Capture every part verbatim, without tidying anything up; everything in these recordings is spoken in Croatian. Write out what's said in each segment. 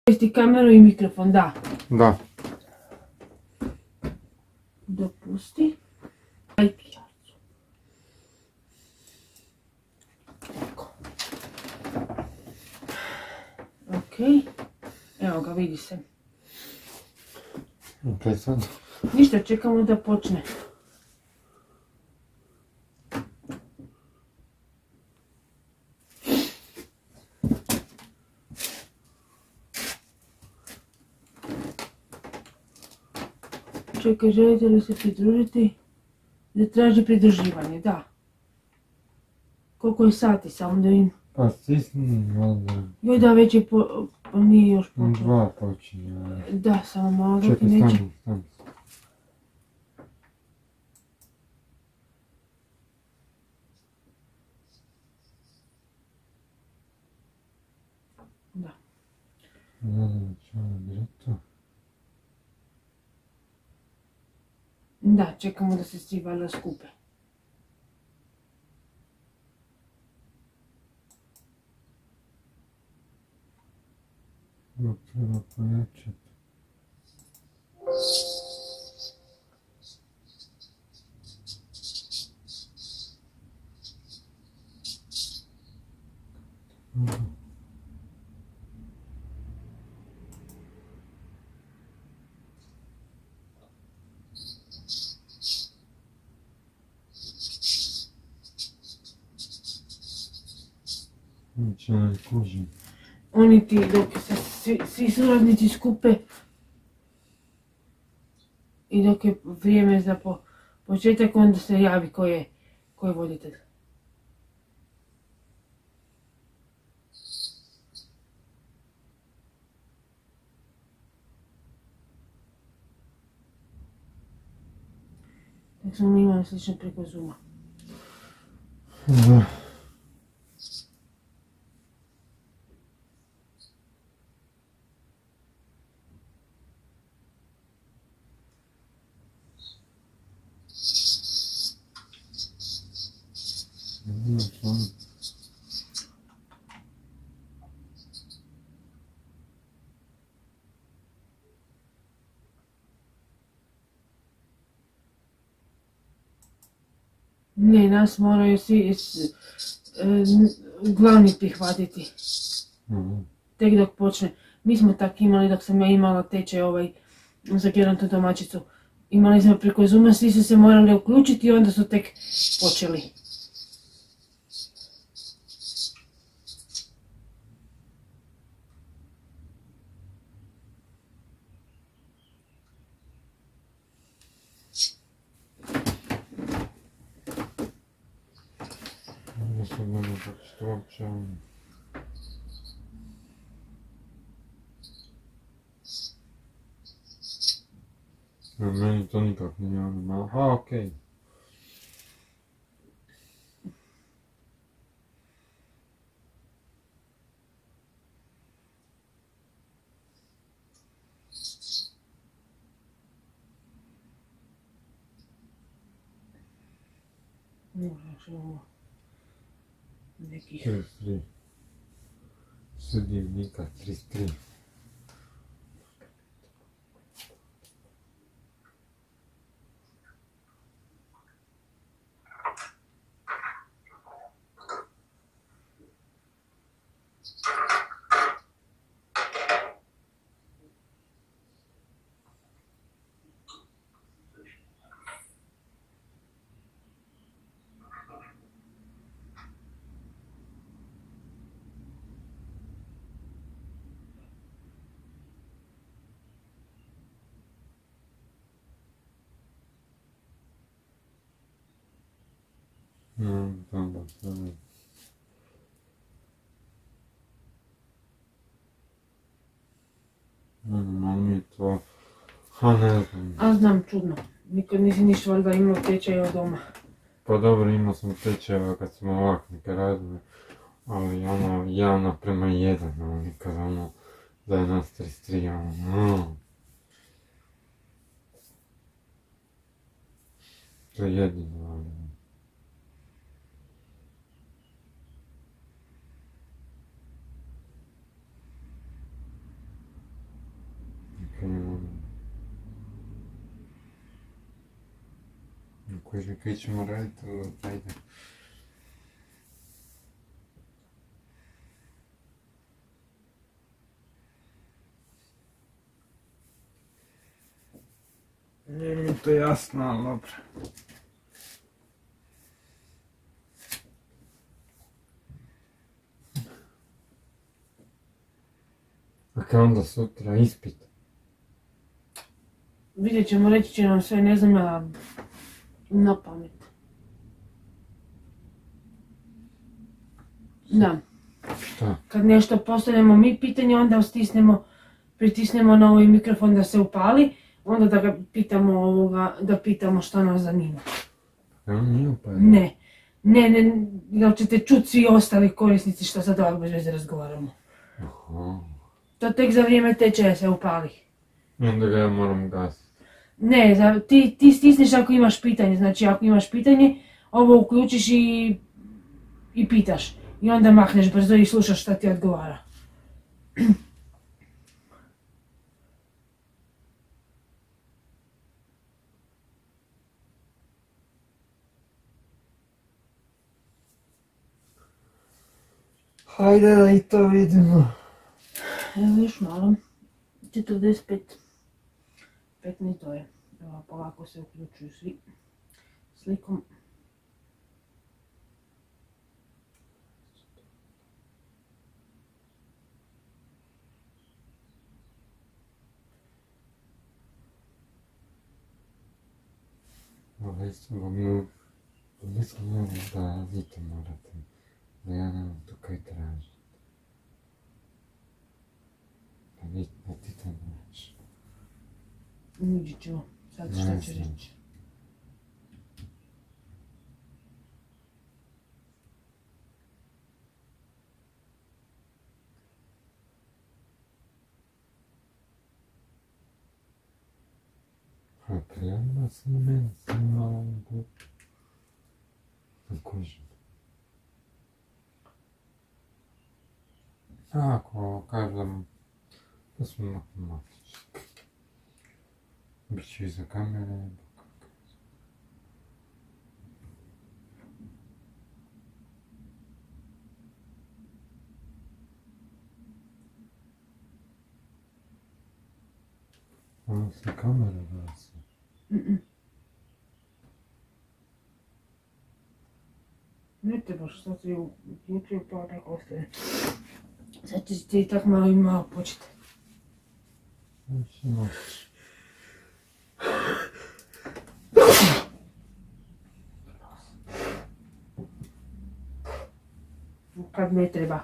Isti kameru i mikrofon, da. Da. Dopusti. Aj pijacu. Ok. Evo ga, vidi se. Ok, sad. Ništa, čekamo da počne. Čekaj, želite li se pridružiti? Da traži pridruživanje, da. Koliko je sati, samo da im... Pa stisni, valjda. Joj da, već je po... pa nije još počelo. Dva počinje. Da, samo malo dok Čekaj, neće. stani, stani. Da. Gledam ću ovo direktno. Da, čekamo da se svi valjda skupe. Ovo treba pojačati. Znači, onaj kužim. Oni ti, dok se svi, svi suradnici skupe i dok je vrijeme za po, početak, onda se javi ko je, ko je voditelj. Tak smo mi imali slično preko Zooma. Da. Ne, stvarno. Ne, nas moraju svi s, e, glavni prihvatiti. Mhm. Tek dok počne. Mi smo tak imali dok sam ja imala tečaj ovaj za geronto domaćicu. Imali smo preko Zooma, svi su se morali uključiti i onda su tek počeli. Ne znam ono kako se to uopće ono. No, meni to nikak nije ono malo. Aha, okej. Možeš ovo nekih... trideset tri. Sudionika trideset tri. No, dobro, dobro. Ne znam, ali mi je to... Ha, ne znam. A znam, čudno. Nikad nisi niš valjda imao tečaj od doma. Pa dobro, imao sam tečajeva kad sam ovak neke radili, ali ono, jedan naprema jedan, ono, nikad ono, da je nas trideset tri, ono, no. To je jedino, ali... Koji mi kaj ćemo raditi, ajde. Nije mi to jasno, ali dobro. A kaj onda sutra ispit? Vidjet ćemo, reći će nam sve, ne znam ja, na pamet. Da. Šta? Kad nešto postavljamo mi pitanje, onda stisnemo, pritisnemo na ovaj mikrofon da se upali, onda da ga pitamo ovoga, da pitamo što nas zanima. Ja, nije upalio. Ne, ne, ne, jer ćete čuti svi ostali korisnici što sad ovak bez veze razgovaramo. Aha. To tek za vrijeme tečaja se upali. I onda ga ja moram gasiti. Ne, za, ti, ti stisneš ako imaš pitanje, znači ako imaš pitanje, ovo uključiš i, i pitaš. I onda mahneš brzo i slušaš šta ti odgovara. Hajde da i to vidimo. Evo još malo. četrdeset pet. petnaest to je. Evo polako se uključuju svi slikom. Ovo isto mi mislim da vi to morate. Da ja nemam tu kaj tražiti. Da vi, da ti to moraš. Vidjet ćemo. Sad šta će reći. A prijavila se na mene, sam imala ovu na kužu. Ako kažem, da smo matematički. Biću iza kamere. Ono se kamera gasi. Mm-mm. Ne trebaš, sad si uključio pa tako ostaje. Sad će ti tako malo i malo početi. Znači, moći. Kad ne treba.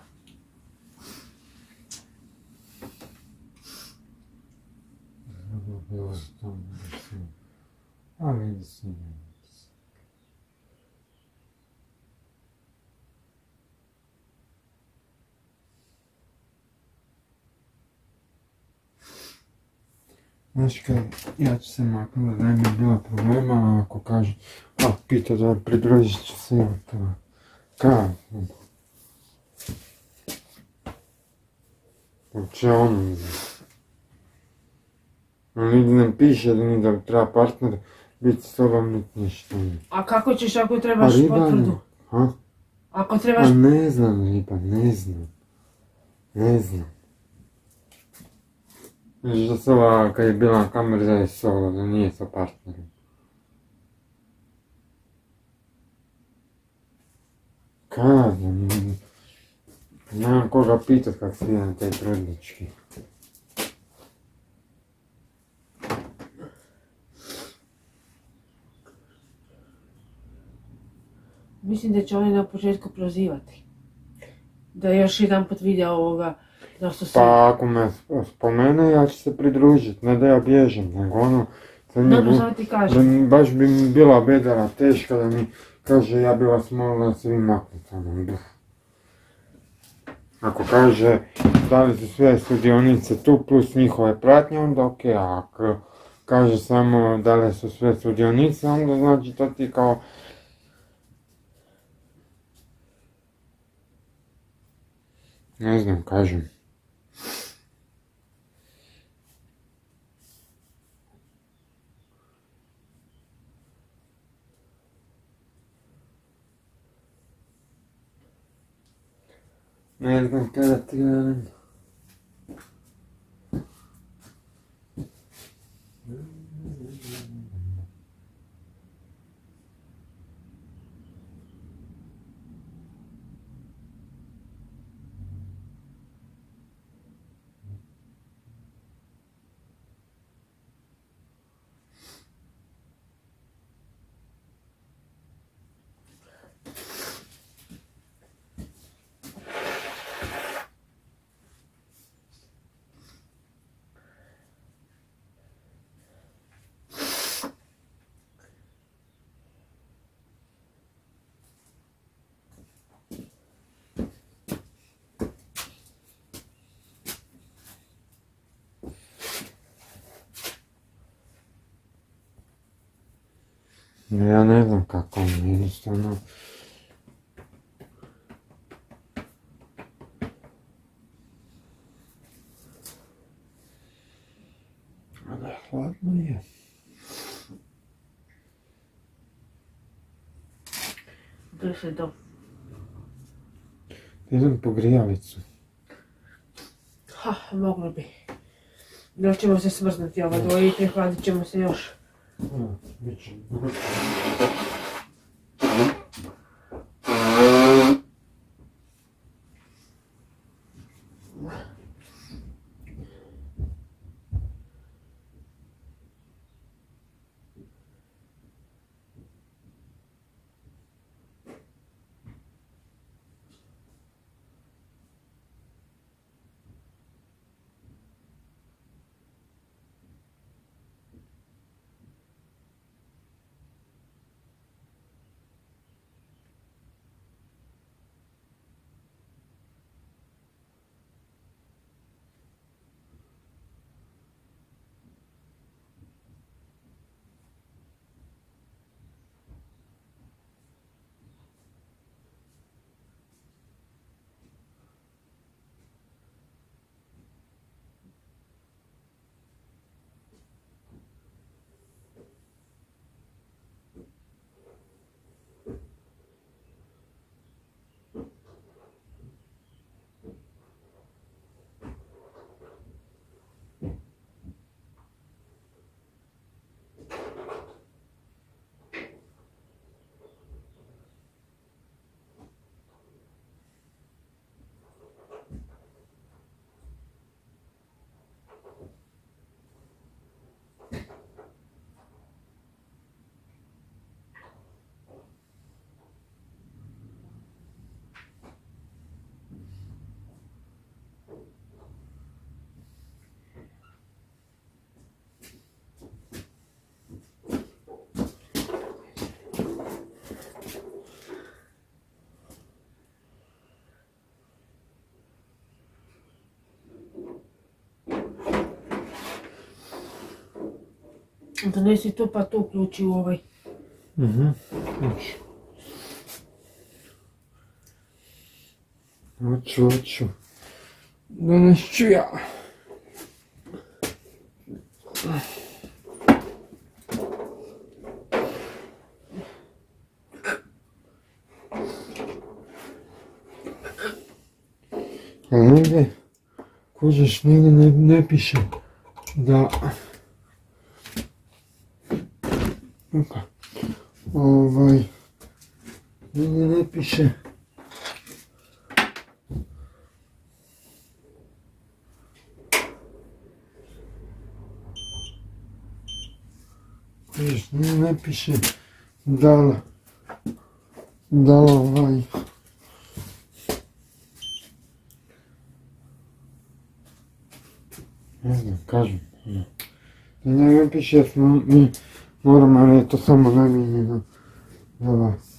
Ovo bilo što da se... A vidi se ne. Znaš kaj, ja ću se maknuti da ne bi bilo problema, a ako kaže, a pita da pridružit ću se ili to. Kaj? Uopće ono, nigdje ne piše da mi da treba partner biti s tobom, niti ništa. A kako ćeš ako trebaš potvrdu? Ha? Ako trebaš... A ne znam, riba, ne znam. Ne znam. Viš da se ova, kad je bila na kameri, da je solo, da nije sa partnerom. Kad? Nemam koga pitat kak se ide na taj trudnički. Mislim da će oni na početku prozivati. Da još jedan put vide ovoga, da su svi... Pa ako me spomene, ja ću se pridružit, ne da ja bježem, nego ono... Dobro, samo ti kažem. Baš bi mi bila bedara teška da mi kaže ja bi vas molila da se vi maknete, ono, ako kaže da li su sve sudionice tu plus njihove pratnje, onda ok, a ako kaže samo da li su sve sudionice, onda znači to ti kao... Ne znam, kažem. Ne znam kada ti gledam. Ja ne znam kako on jednostavno. Ali hladno je. Gdje se to? Idem po grijalicu. Ha, moglo bi. Još ćemo se smrznuti ova dvojice, hladit ćemo se još. Ja, bit će. Donesi to pa to uključi u ovaj. Mhm, hoću. Hoću, hoću. Danas ću ja. A negdje, kužiš, negdje ne, ne piše da... Oka, ovaj... Negdje ne piše... Kužiš, negdje ne piše da li... Da li ovaj... Ne znam, kažem, ne. Ne piše jer smo mi moramo, ali je to samo namijenjeno za vas.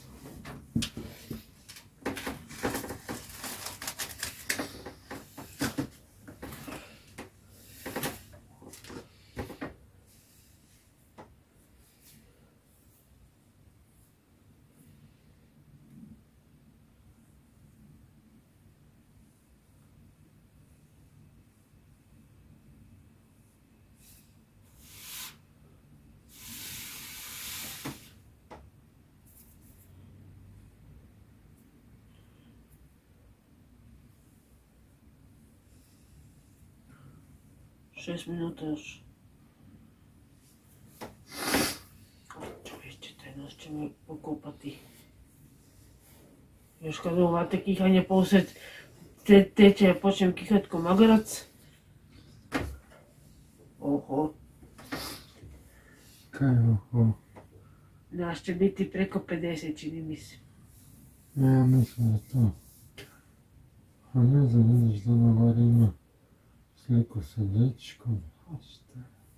Šest minuta još. Čovječe, taj nos će me pokopati. Još kad uvate kihanje posred te tečaja počnem kihat ko magarac. Oho. Kaj oho? Nas će biti preko pedeset, čini mi se. Ja mislim da to. A ne znam, vidiš da ono gore ima sliku sa dječkom. A šta?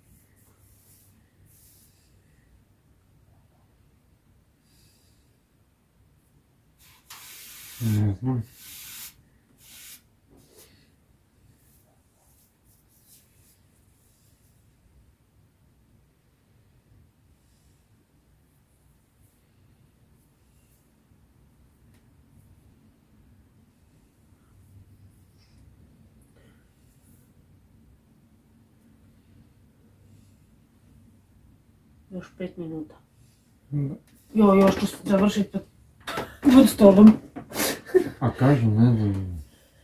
Ne znam. Još pet minuta. Da. Jo, još ću završiti pod, pod stolom. A kažu, ne znam.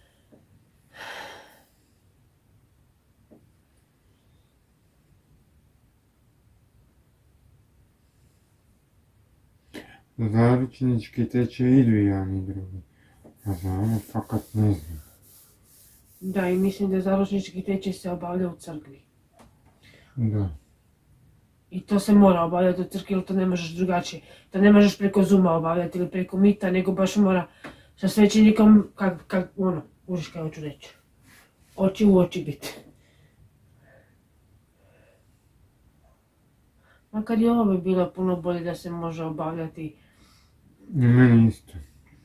Zaručnički tečaj idu jedan i drugi. A za ovo fakat ne znam. Da, i mislim da zaručnički tečaj se obavlja u crkvi. Da. I to se mora obavljati u crkvi, jer to ne možeš drugačije. To ne možeš preko Zooma obavljati ili preko Mita, nego baš mora sa svećenikom, kak, kak, ono, užiš kaj hoću reći. Oči u oči biti. Makar i ovo bi bilo puno bolje da se može obavljati. I meni isto.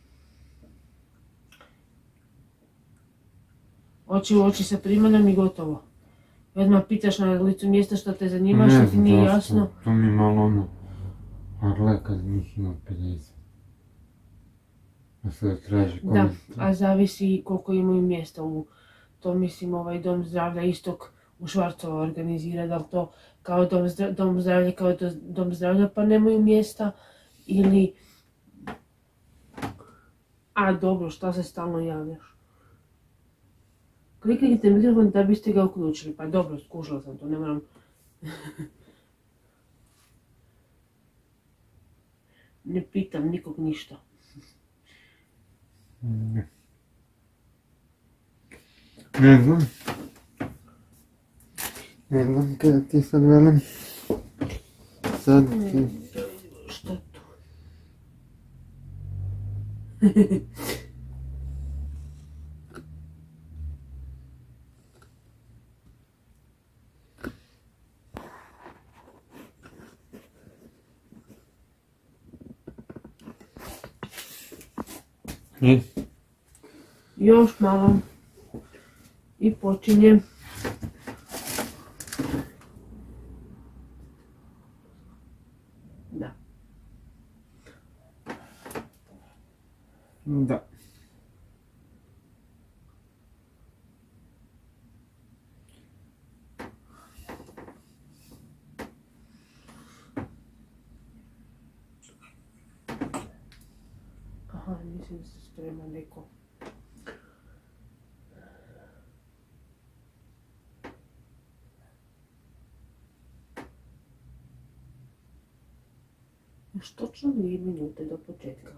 Oči u oči sa primaljem i gotovo. I odmah pitaš na licu mjesta što te zanima, što ti nije jasno. To mi malo ono, a gle kad njih ima pedeset. A sad traži Da, komentar. a zavisi koliko imaju mjesta u, to mislim ovaj dom zdravlja Istok u Švarcova organizira, da li to kao dom, zdra, dom zdravlja kao do, dom zdravlja pa nemaju mjesta ili... A dobro, šta se stalno javljaš? Kliknite mikrofon da biste ga uključili, pa dobro, skušala sam to, ne moram... Ne pitam nikog ništa. Ne. Ne znam. Ne znam kada ti sad velim. Sad ti... Šta to? I? Još malo. I počinje. Da. Da. Aha, mislim da se sprema neko. Još točno dvije minute do početka.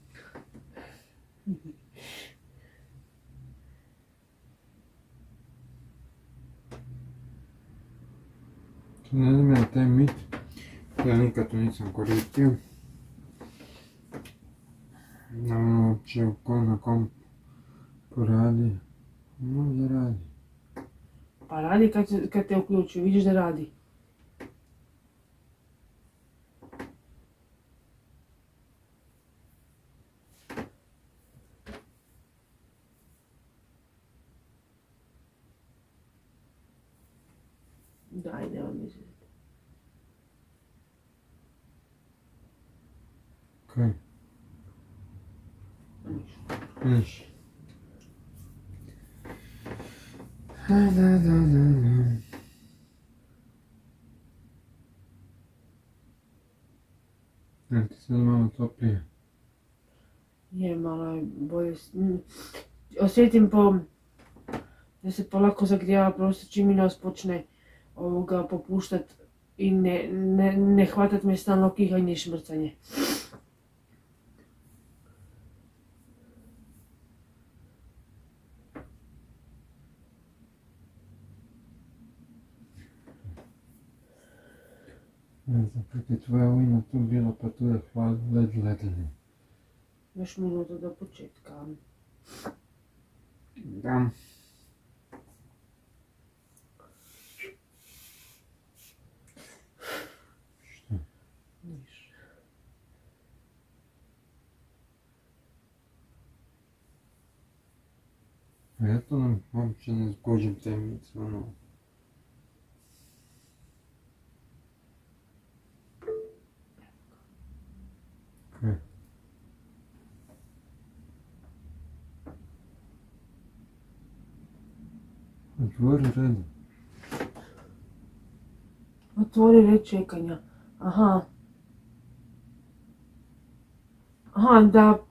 Ne znam ja taj mit. Ja nikad to nisam koristio. Da ono uopće ko na kompu poradi. Možda radi. Pa radi kad, se- kad te uključi, vidiš da radi. Daj, nema misliti. Kaj? Ništa. Niš. Da, da, da, da, da. Ja ti sad malo toplije. Je malo je bolje. s- mm. Osjetim po da se polako zagrijava prostor čim mi nos počne ovoga popuštat i ne, ne, ne hvatat me stalno kihanje i šmrcanje. Ne znam kako je tvoja ujma tu bila, pa tu je hlad, led ledeni. Još minuta do početka. Da. Šta? Niš. A ja to nam uopće ne zgođem temnice, ono. Kaj? Otvori red. Otvori red čekanja. Aha. Aha, da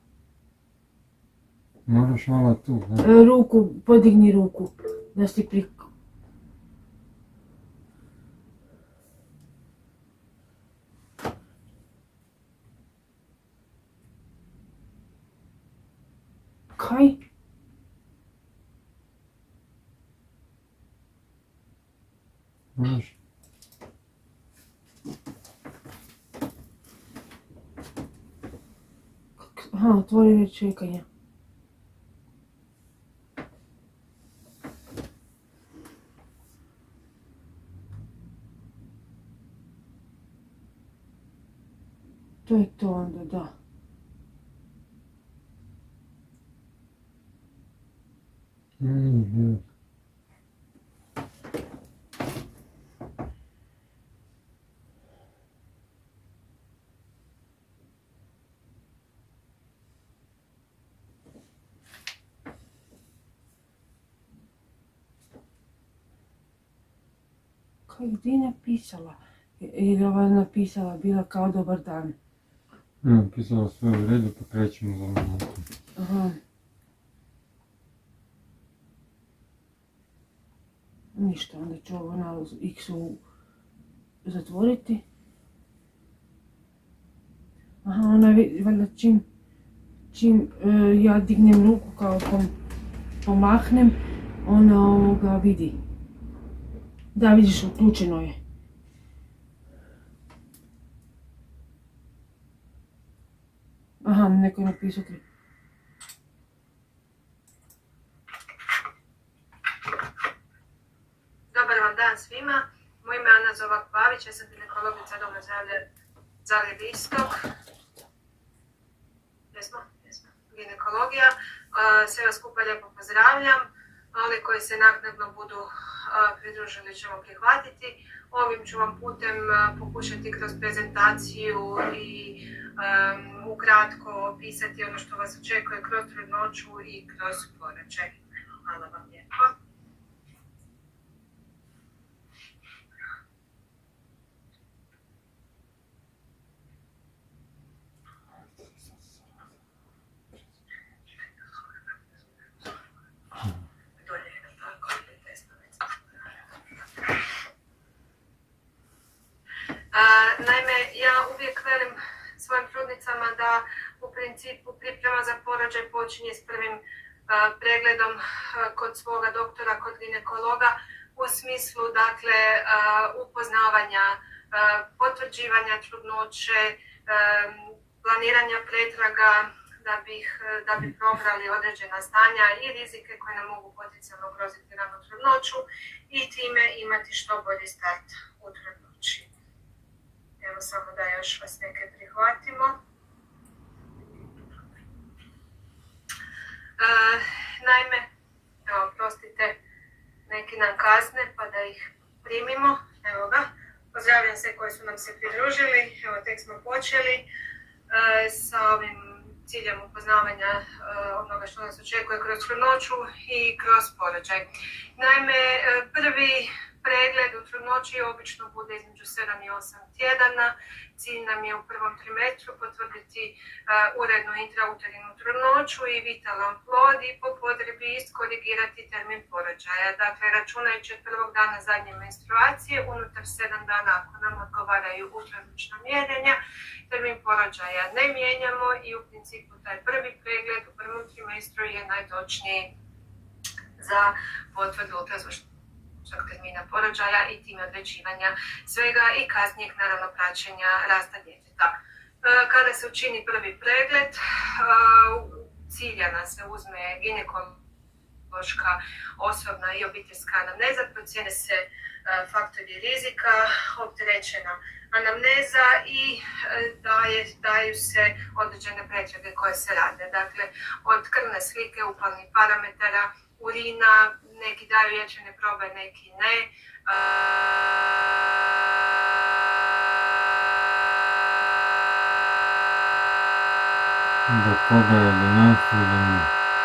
Moraš malo tu, da? e, ruku, podigni ruku. Da si pri... Kaj? Moraš. Aha, otvori red čekanja. To je to onda, da. Mm, Kaj, gdje je napisala? Jer ova je napisala, bila kao dobar dan. ja, pisala sve u redu, pa krećemo za minutu. Aha. Ništa, onda ću ovo na X-u zatvoriti. Aha, ona vi- valjda čim, čim e, ja dignem ruku kao pom, pomahnem, ona ovoga vidi. Da, vidiš, uključeno je. Aha, neko je napisao krivo. Dobar vam dan svima. Moje ime je Ana Zovak-Pavić, ja sam ginekologica Doma zdravlja Zagreb Istok. Jesmo? Jesmo. Ginekologija. A, Sve vas skupa lijepo pozdravljam. Oni koji se naknadno budu a, pridružili ćemo prihvatiti. Ovim ću vam putem a, pokušati kroz prezentaciju i um, ukratko opisati ono što vas očekuje kroz trudnoću i kroz porođaj. Hvala vam lijepo. Naime, ja uvijek velim svojim trudnicama da u principu priprema za porođaj počinje s prvim uh, pregledom uh, kod svoga doktora, kod ginekologa, u smislu dakle uh, upoznavanja, uh, potvrđivanja trudnoće, um, planiranja pretraga da, bih, da bi probrali određena stanja i rizike koje nam mogu potencijalno ugroziti ranu trudnoću i time imati što bolji start u trudnoći. Evo samo da još vas neke prihvatimo. E, naime, evo, prostite, neki nam kasne pa da ih primimo. Evo ga, pozdravljam sve koji su nam se pridružili. Evo, tek smo počeli e, sa ovim ciljem upoznavanja e, onoga što nas očekuje kroz trudnoću i kroz porođaj. Naime, prvi pregled u trudnoći obično bude između sedam i osam tjedana. Cilj nam je u prvom trimestru potvrditi uh, urednu intrauterinu trudnoću i vitalan plod i po potrebi iskorigirati termin porođaja. Dakle, računajući od prvog dana zadnje menstruacije, unutar sedam dana ako nam odgovaraju ultrazvučna mjerenja, termin porođaja ne mijenjamo i u principu taj prvi pregled u prvom trimestru je najtočniji za potvrdu ultrazvučnog termina porođaja i time određivanja svega i kasnijeg naravno praćenja rasta djeteta. Kada se učini prvi pregled, ciljana se uzme ginekološka, osobna i obiteljska anamneza, procijene se faktori rizika, opterećena anamneza i daje, daju se određene pretrage koje se rade. Dakle, od krvne slike, upalnih parametara, urina, neki daju ječene probe, neki ne. Do koga je do nas ili ne?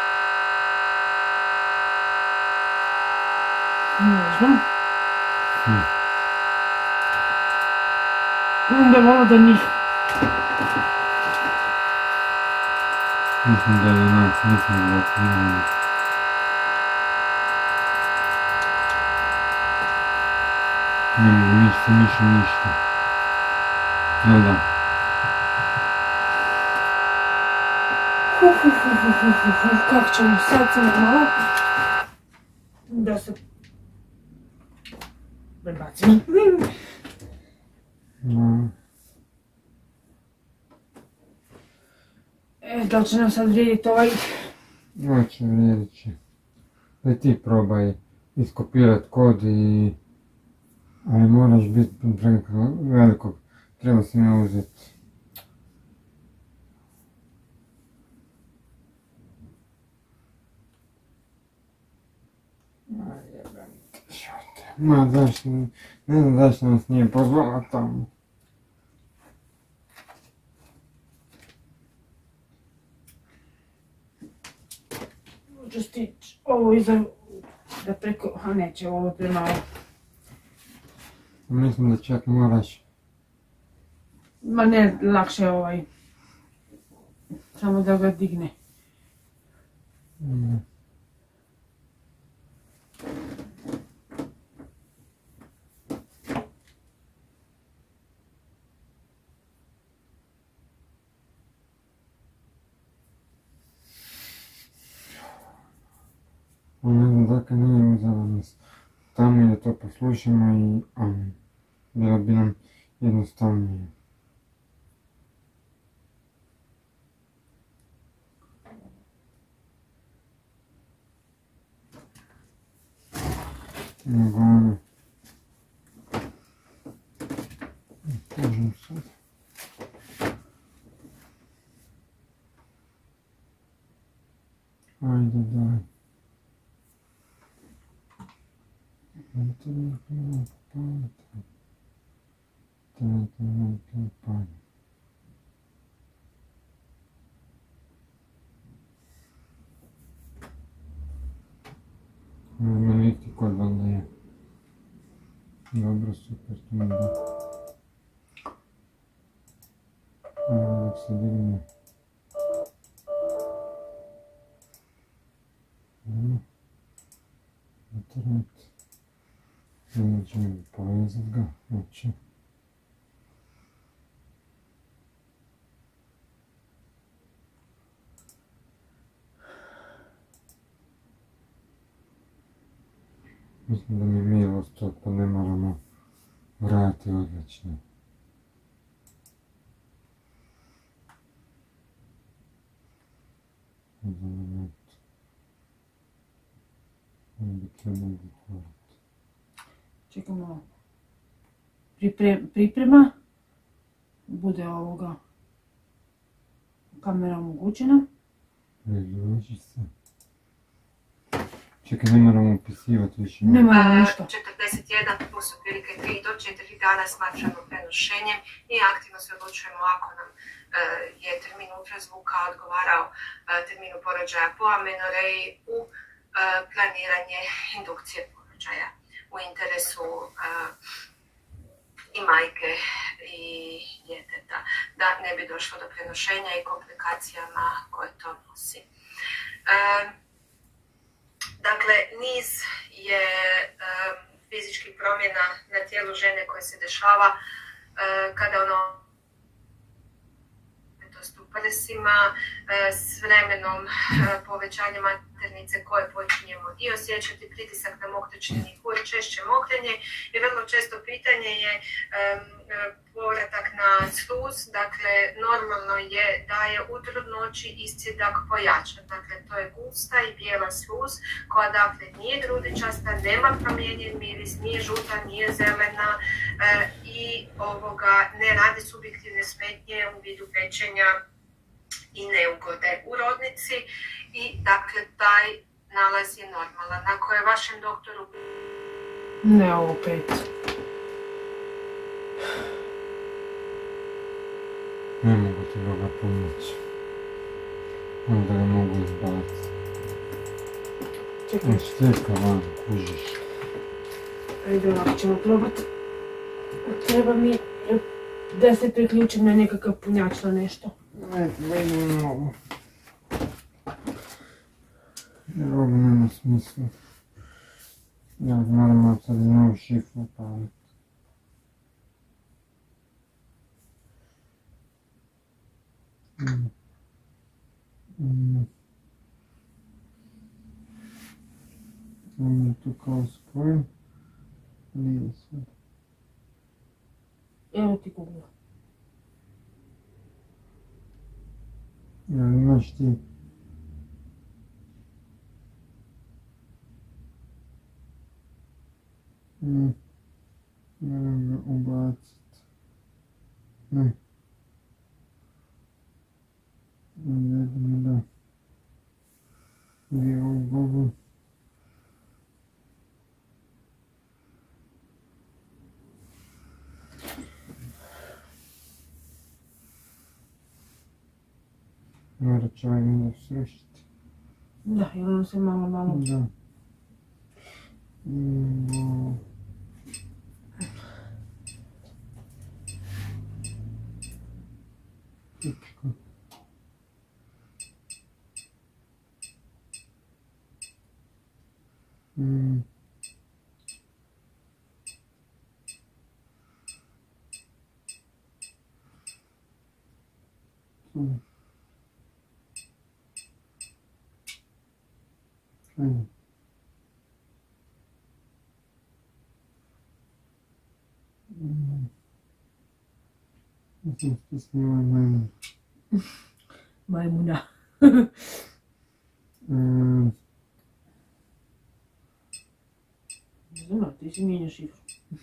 Ne znam. Hm. Onda malo da njih. Mislim da je do nas, mislim da je ne. Ne mogu ništa, ništa, ništa. Jel da? Uf, uf, uf, uf, uf, uf, uf, kako ćemo sad samo malo da se prebacimo. No. E, da li će nam sad vrijediti ovaj? Hoće, vrijedit će. Da ti probaj iskopirat kod i... Ali moraš biti preko velikog, treba si me uzeti. Ma zašto, ne znam zašto nas nije pozvala tamo. Možu stići ovo iza, da preko, a neće ovo premalo. Mislim da čak moraš. Ma ne, lakše ovaj, samo da ga digne. Mm. Ne znam dakle nije uzela nas tamo i da to poslušamo i um, bilo bi nam jednostavnije. Nego ono... Kažem sad. Ajde daj. Internet nema popaliti. Internet nema popaliti. Znameniti kod valjda je. Dobro, super, to mi da. Evo dok se digne. Evo. Internet. Onda ćemo povezat ga, znači. Mislim da mi je mail ostao, pa ne moramo vratiti odlično. Za moment. Ovo bi trebalo zatvoriti. Čekamo, Pripre, priprema, bude ovoga kamera omogućena. Priloži se. Čekaj, ne moramo upisivati više. Ne moramo ništa. četrdeset jedan plus otprilike tri do četiri dana smatramo prenošenjem i aktivno se odlučujemo ako nam e, je termin ultrazvuka odgovarao e, terminu porođaja po amenoreji u e, planiranje indukcije porođaja. u interesu uh, i majke i djeteta, da ne bi došlo do prenošenja i komplikacijama koje to nosi. Uh, dakle, niz je uh, fizičkih promjena na tijelu žene koje se dešava uh, kada ono u prsima, s vremenom povećanje maternice koje počinjemo i osjećati pritisak na mokraćni kož, češće mokrenje i vrlo često pitanje je um, povratak na sluz. Dakle, normalno je da je u trudnoći iscijedak pojačan. Dakle, to je gusta i bijela sluz koja dakle nije grudičasta, nema promijenjen miris, nije žuta, nije zelena e, i ovoga ne radi subjektivne smetnje u vidu pečenja i neugode u rodnici i dakle taj nalaz je normalan. Ako je vašem doktoru... Ne, ovo pet. Ne mogu ti Boga pomoći. Onda ga mogu izbaciti. Čekaj. Šteka van, kužiš. Ajde, ovako ćemo probati. Treba mi da se priključim na nekakav punjač na nešto. Ne, ne mogu. Jer ovo nema smisla. Ja moram sad novu šifru paliti. Mm. Mm. Ovo je tu kao spojim. Nije sad. Evo ti Google. Ja, imaš ti... Mm. Moram ga ubaciti. Ne. Ne znam da... Gdje je ovo Google? Mora čovjek da srušiti. Da, jer on se malo malo... Da. Imamo... Tipko. Mm. Mm. Mm. Mm. Mislim što snimaj majmun. Majmuna. Mm. Ne znam, ti si mijenja šifru.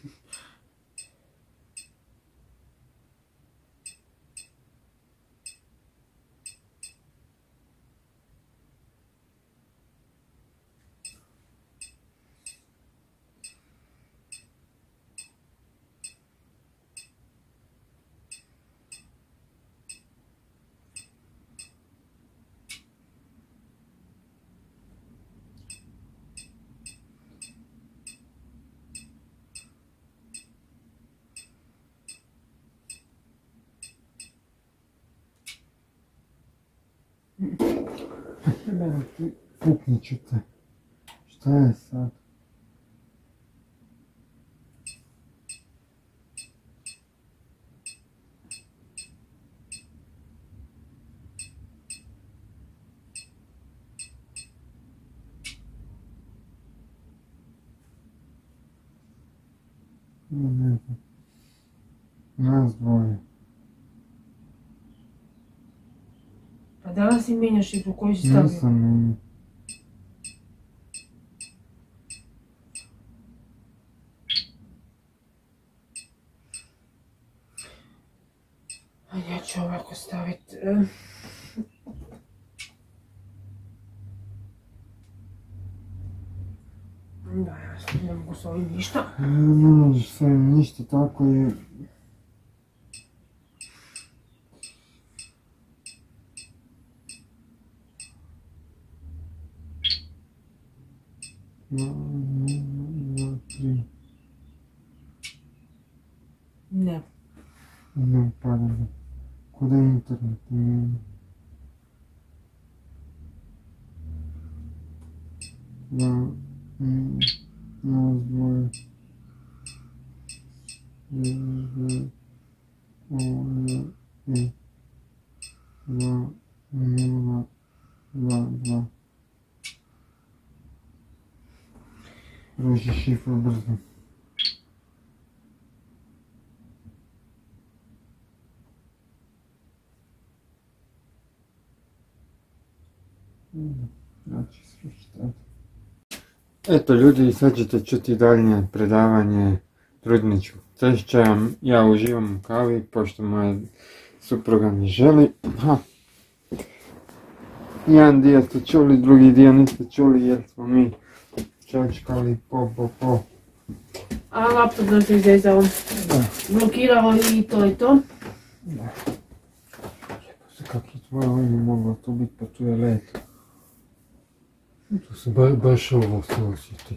Evo ti, puknit ću te. Šta je sad? Ne, ne znam. Nas dvoje. Pa da li si mijenjaš šifru koju si stavio? Nisam menio. A ja ću ovako staviti. Da, ja sad ne mogu s ovim ništa. E, ne možeš s ovim ništa, tako je. Dva, dva, tri. Ne upadam. Kuda je internet? Da, nas dvoje. jedan, i dva, nula, dva, dva. Ruši šifru brzo. Znači, srušiti. Eto ljudi, sad ćete čuti daljnje predavanje trudničkog tečaja. Ja uživam u kavi, pošto moja supruga ne želi. Ha. Jedan dio ste čuli, drugi dio niste čuli jer smo mi čačkali po po po. A laptop nam se izrezao. Da. Blokirao i to i to. Da. Lijepo se kak je tvoje ovdje moglo tu biti, pa tu je led. Tu se ba, baš ovo se osjeti.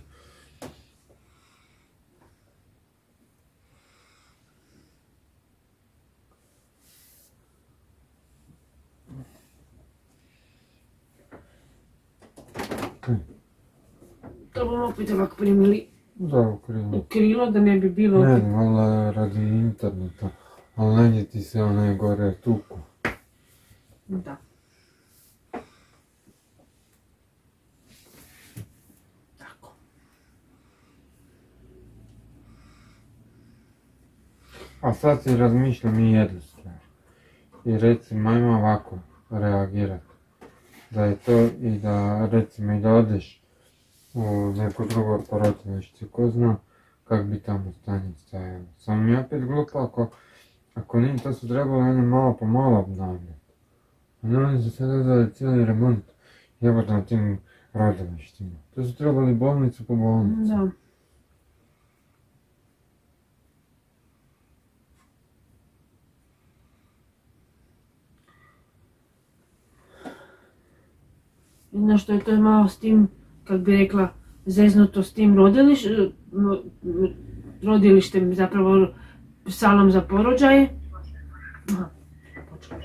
Okay. To bomo opet ovako primili Da, u krilo. u krilo da ne bi bilo Ne, opet. valjda radi interneta, ali negdje ti se onaj gore tuku. Da. Tako. A sad si razmišljam i jednu stvar. I recimo, ajmo ovako reagirati. Da je to i da, recimo, i da odeš u neko drugo porodilište, ko zna kak bi tamo stanje stajalo. Samo mi je opet glupo ako, ako nije, to su trebalo ono malo po malo obnavljati. A ne oni su sad odali cijeli remont jebati na tim rodilištima. To su trebali bolnicu po bolnicu. Da. Jedno što je to malo s tim, kak bi rekla, zeznuto s tim rodiliš, rodilištem, zapravo salom za porođaje. Aha, počelo.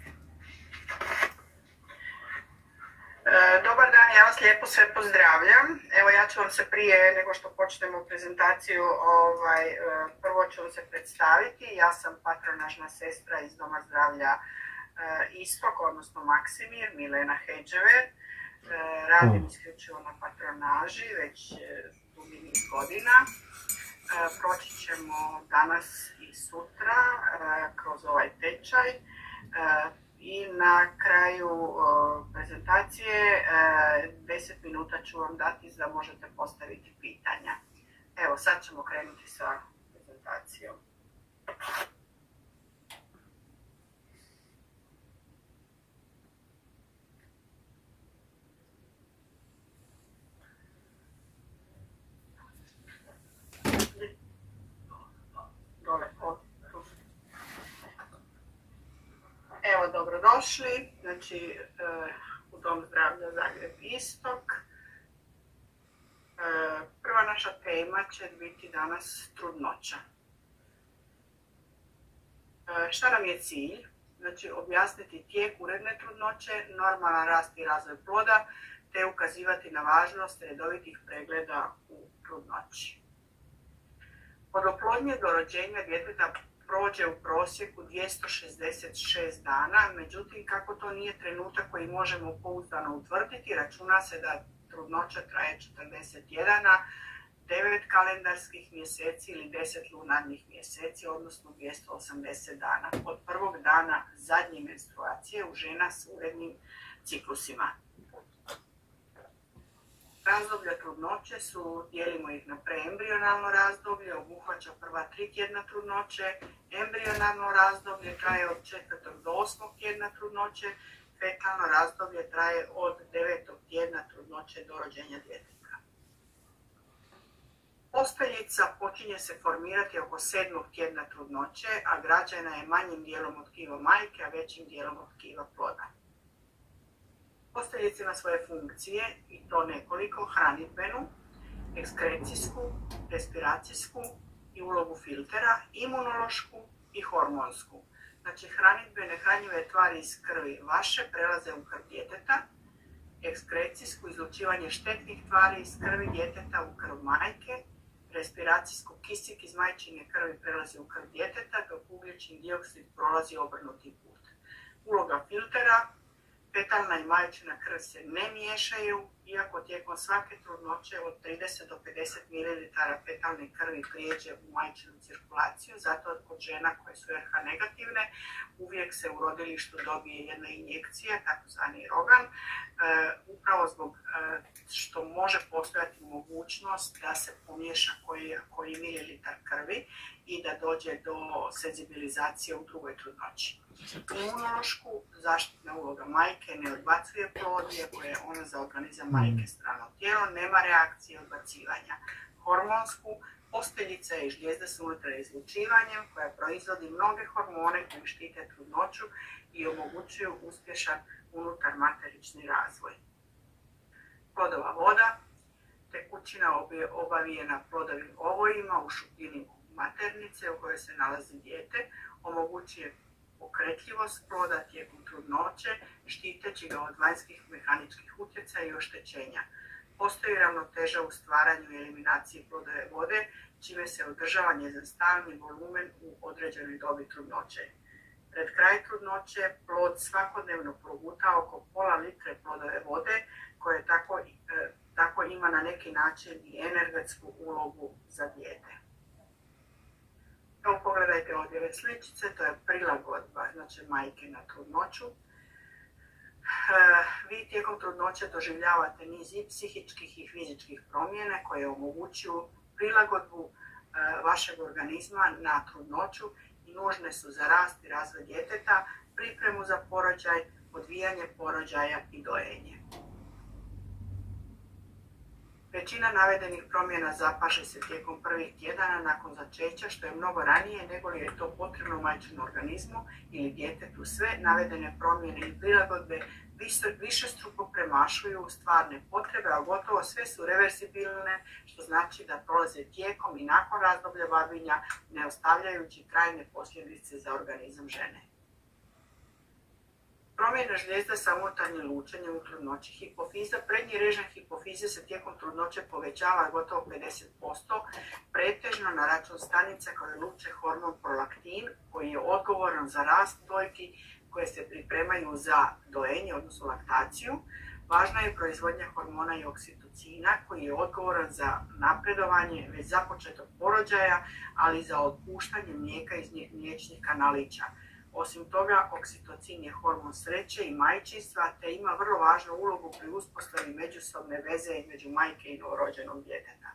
Dobar dan, ja vas lijepo sve pozdravljam. Evo ja ću vam se prije nego što počnemo prezentaciju, ovaj, prvo ću vam se predstaviti. Ja sam patronažna sestra iz Doma zdravlja Istok, odnosno Maksimir, Milena Hedžever. Radim isključivo na patronaži već dugi niz godina. Proći ćemo danas i sutra kroz ovaj tečaj. I na kraju prezentacije deset minuta ću vam dati da možete postaviti pitanja. Evo, sad ćemo krenuti sa prezentacijom. Evo, dobrodošli, znači u Dom zdravlja Zagreb Istok. Prva naša tema će biti danas trudnoća. Šta nam je cilj? Znači objasniti tijek uredne trudnoće, normalan rast i razvoj ploda, te ukazivati na važnost redovitih pregleda u trudnoći. Od oplodnje do rođenja djeteta prođe u prosjeku dvjesto šezdeset šest dana, međutim kako to nije trenutak koji možemo pouzdano utvrditi, računa se da trudnoća traje četrdeset dana, devet kalendarskih mjeseci ili deset lunarnih mjeseci, odnosno dvjesto osamdeset dana, od prvog dana zadnje menstruacije u žena s urednim ciklusima. Razdoblja trudnoće su, dijelimo ih na preembrionalno razdoblje, obuhvaća prva tri tjedna trudnoće, embrionalno razdoblje traje od četvrtog do osmog tjedna trudnoće, fetalno razdoblje traje od devetog tjedna trudnoće do rođenja djeteta. Posteljica počinje se formirati oko sedmog tjedna trudnoće, a građena je manjim dijelom od tkiva majke, a većim dijelom od tkiva ploda. Posteljica ima svoje funkcije, i to nekoliko: hranidbenu, ekskrecijsku, respiracijsku i ulogu filtera, imunološku i hormonsku. Znači, hranidbe, nehranjive tvari iz krvi vaše prelaze u krv djeteta, ekskrecijsku, izlučivanje štetnih tvari iz krvi djeteta u krv majke, respiracijsku, kisik iz majčine krvi prelazi u krv djeteta, dok ugljični dioksid prolazi obrnuti put. Uloga filtera: fetalna i majčina krv se ne miješaju, iako tijekom svake trudnoće od trideset do pedeset mililitara fetalne krvi prijeđe u majčinu cirkulaciju, zato kod žena koje su er ha negativne uvijek se u rodilištu dobije jedna injekcija, takozvani rogan, e, upravo zbog e, što može postojati mogućnost da se pomiješa koji, koji mililitar krvi i da dođe do senzibilizacije u drugoj trudnoći. Imunološku, zaštitna uloga majke: ne odbacuje plod, iako je ona za organizam majke strano tijelo, nema reakcije odbacivanja. Hormonsku, posteljica je žlijezda s unutra izlučivanjem koja proizvodi mnoge hormone koji štite trudnoću i omogućuju uspješan unutar materični razvoj. Plodova voda: tekućina obavijena plodovim ovojima u šupljini maternice u kojoj se nalazi dijete, omogućuje pokretljivost ploda tijekom trudnoće, štiteći ga od vanjskih mehaničkih utjecaja i oštećenja. Postoji ravnoteža u stvaranju i eliminaciji plodove vode, čime se održava njezin stalni volumen u određenoj dobi trudnoće. Pred kraj trudnoće plod svakodnevno proguta oko pola litre plodove vode, koje tako, e, tako ima na neki način i energetsku ulogu za dijete. Evo, pogledajte ovdje ove sličice, to je prilagodba, znači majke na trudnoću. E, vi tijekom trudnoće doživljavate niz i psihičkih i fizičkih promjena koje omogućuju prilagodbu e, vašeg organizma na trudnoću i nužne su za rast i razvoj djeteta, pripremu za porođaj, odvijanje porođaja i dojenje. Većina navedenih promjena zapaže se tijekom prvih tjedana nakon začeća, što je mnogo ranije nego li je to potrebno majčinom organizmu ili djetetu. Sve navedene promjene i prilagodbe višestruko premašuju stvarne potrebe, a gotovo sve su reversibilne, što znači da prolaze tijekom i nakon razdoblja bavljenja, ne ostavljajući trajne posljedice za organizam žene. Promjena žlijezda sa unutarnjim lučenjem u trudnoći. Hipofiza, prednji režim hipofize se tijekom trudnoće povećava gotovo pedeset posto, pretežno na račun stanica koje luče hormon prolaktin, koji je odgovoran za rast dojki koje se pripremaju za dojenje, odnosno laktaciju. Važna je proizvodnja hormona i oksitocina, koji je odgovoran za napredovanje već započetog porođaja, ali i za otpuštanje mlijeka iz mliječnih kanalića. Osim toga, oksitocin je hormon sreće i majčinstva, te ima vrlo važnu ulogu pri uspostavi međusobne veze između majke i novorođenog djeteta.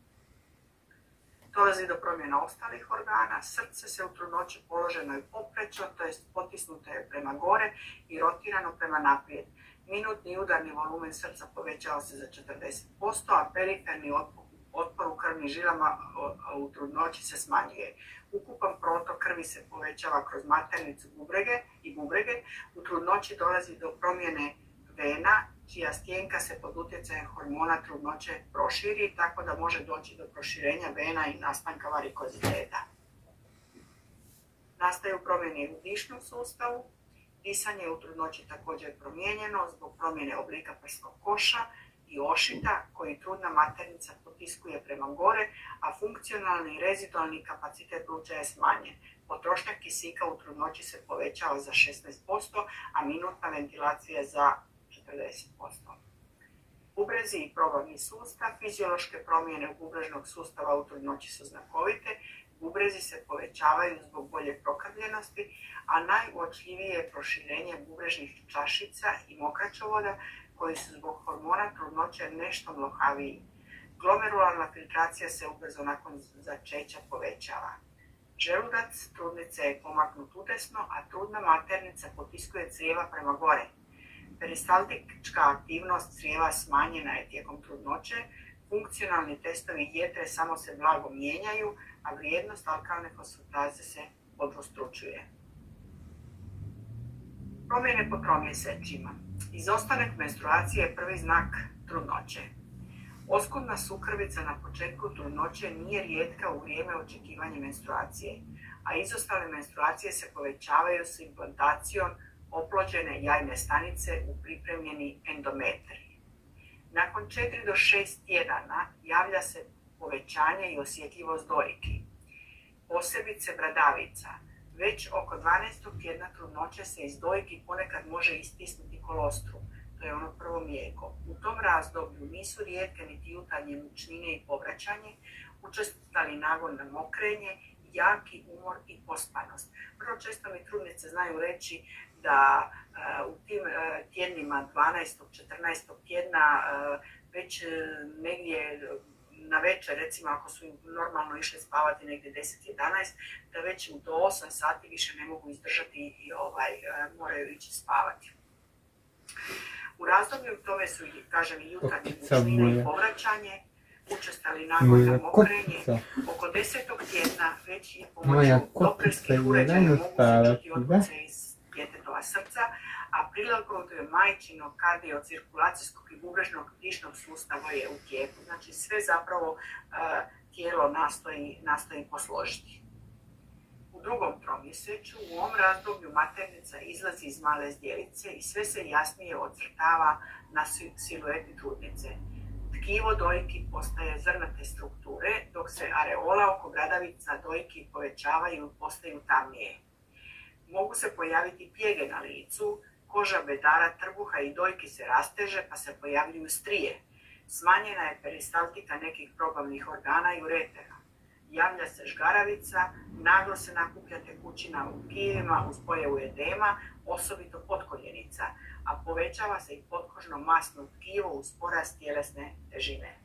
Dolazi do promjena ostalih organa. Srce se u trudnoći položeno je poprečno, to jest potisnuto je prema gore i rotirano prema naprijed. Minutni udarni volumen srca povećava se za četrdeset posto, a periferni otpor u krvnim žilama u trudnoći se smanjuje. Ukupan protok krvi se povećava kroz maternicu bubrege i bubrege. U trudnoći dolazi do promjene vena, čija stjenka se pod utjecajem hormona trudnoće proširi, tako da može doći do proširenja vena i nastanka varikoziteta. Nastaju promjene u dišnom sustavu. Disanje u trudnoći također je promijenjeno zbog promjene oblika prsnog koša i ošita koji trudna maternica potiskuje prema gore, a funkcionalni i rezidualni kapacitet pluća je smanjen. Potrošnja kisika u trudnoći se povećava za šesnaest posto, a minutna ventilacija za četrdeset posto. Bubrezi i probavni sustav. Fiziološke promjene u bubrežnog sustava u trudnoći su znakovite. Bubrezi se povećavaju zbog bolje prokrvljenosti, a najuočljivije je proširenje bubrežnih čašica i mokraćovoda koji su zbog hormona trudnoće nešto mlohaviji. Glomerularna filtracija se ubrzo nakon začeća povećava. Želudac trudnice je pomaknut udesno, a trudna maternica potiskuje crijeva prema gore. Peristaltička aktivnost crijeva smanjena je tijekom trudnoće, funkcionalni testovi jetre samo se blago mijenjaju, a vrijednost alkalne fosfataze se podvostručuje. Promjene po tromjesečjima. Izostanak menstruacije je prvi znak trudnoće. Oskudna sukrvica na početku trudnoće nije rijetka u vrijeme očekivanja menstruacije. a izostale menstruacije se povećavaju s implantacijom oplođene jajne stanice u pripremljeni endometrij. Nakon četiri do šest tjedana javlja se povećanje i osjetljivost dojki, posebice bradavica. Već oko dvanaestog tjedna trudnoće se iz dojki ponekad može istisnuti kolostrum, to je ono prvo mlijeko. U tom razdoblju nisu rijetke niti jutarnje mučnine i povraćanje, učestali nagon na mokrenje, jaki umor i pospanost. Vrlo često mi trudnice znaju reći da uh, u tim uh, tjednima dvanaestog četrnaestog tjedna uh, već uh, negdje na večer, recimo ako su normalno išli spavati negdje deset jedanaest, da već do osam sati više ne mogu izdržati i ovaj, uh, moraju ići spavati. U razdoblju tome su, kažem, i jutarnje mučnine i povraćanje, učestali nagon na mokrenje. Oko desetog tjedna već je pomoću dopplerskih uređaja mogu se čuti otkuce iz djetetova srca, a prilagodbe majčinog kardiocirkulacijskog i bubrežnog dišnog sustava je u tijeku. Znači sve zapravo uh, tijelo nastoji, nastoji posložiti. U drugom tromjesečju u ovom razdoblju maternica izlazi iz male zdjelice i sve se jasnije ocrtava na silueti trudnice. Tkivo dojki postaje zrnate strukture, dok se areola oko bradavica dojki povećavaju i postaju tamnije. Mogu se pojaviti pjege na licu, koža bedara, trbuha i dojki se rasteže pa se pojavljuju strije. Smanjena je peristaltika nekih probavnih organa i uretera. Javlja se žgaravica, naglo se nakuplja tekućina u tkivima uz pojavu edema, osobito potkoljenica, a povećava se i potkožno masno tkivo uz porast tjelesne težine.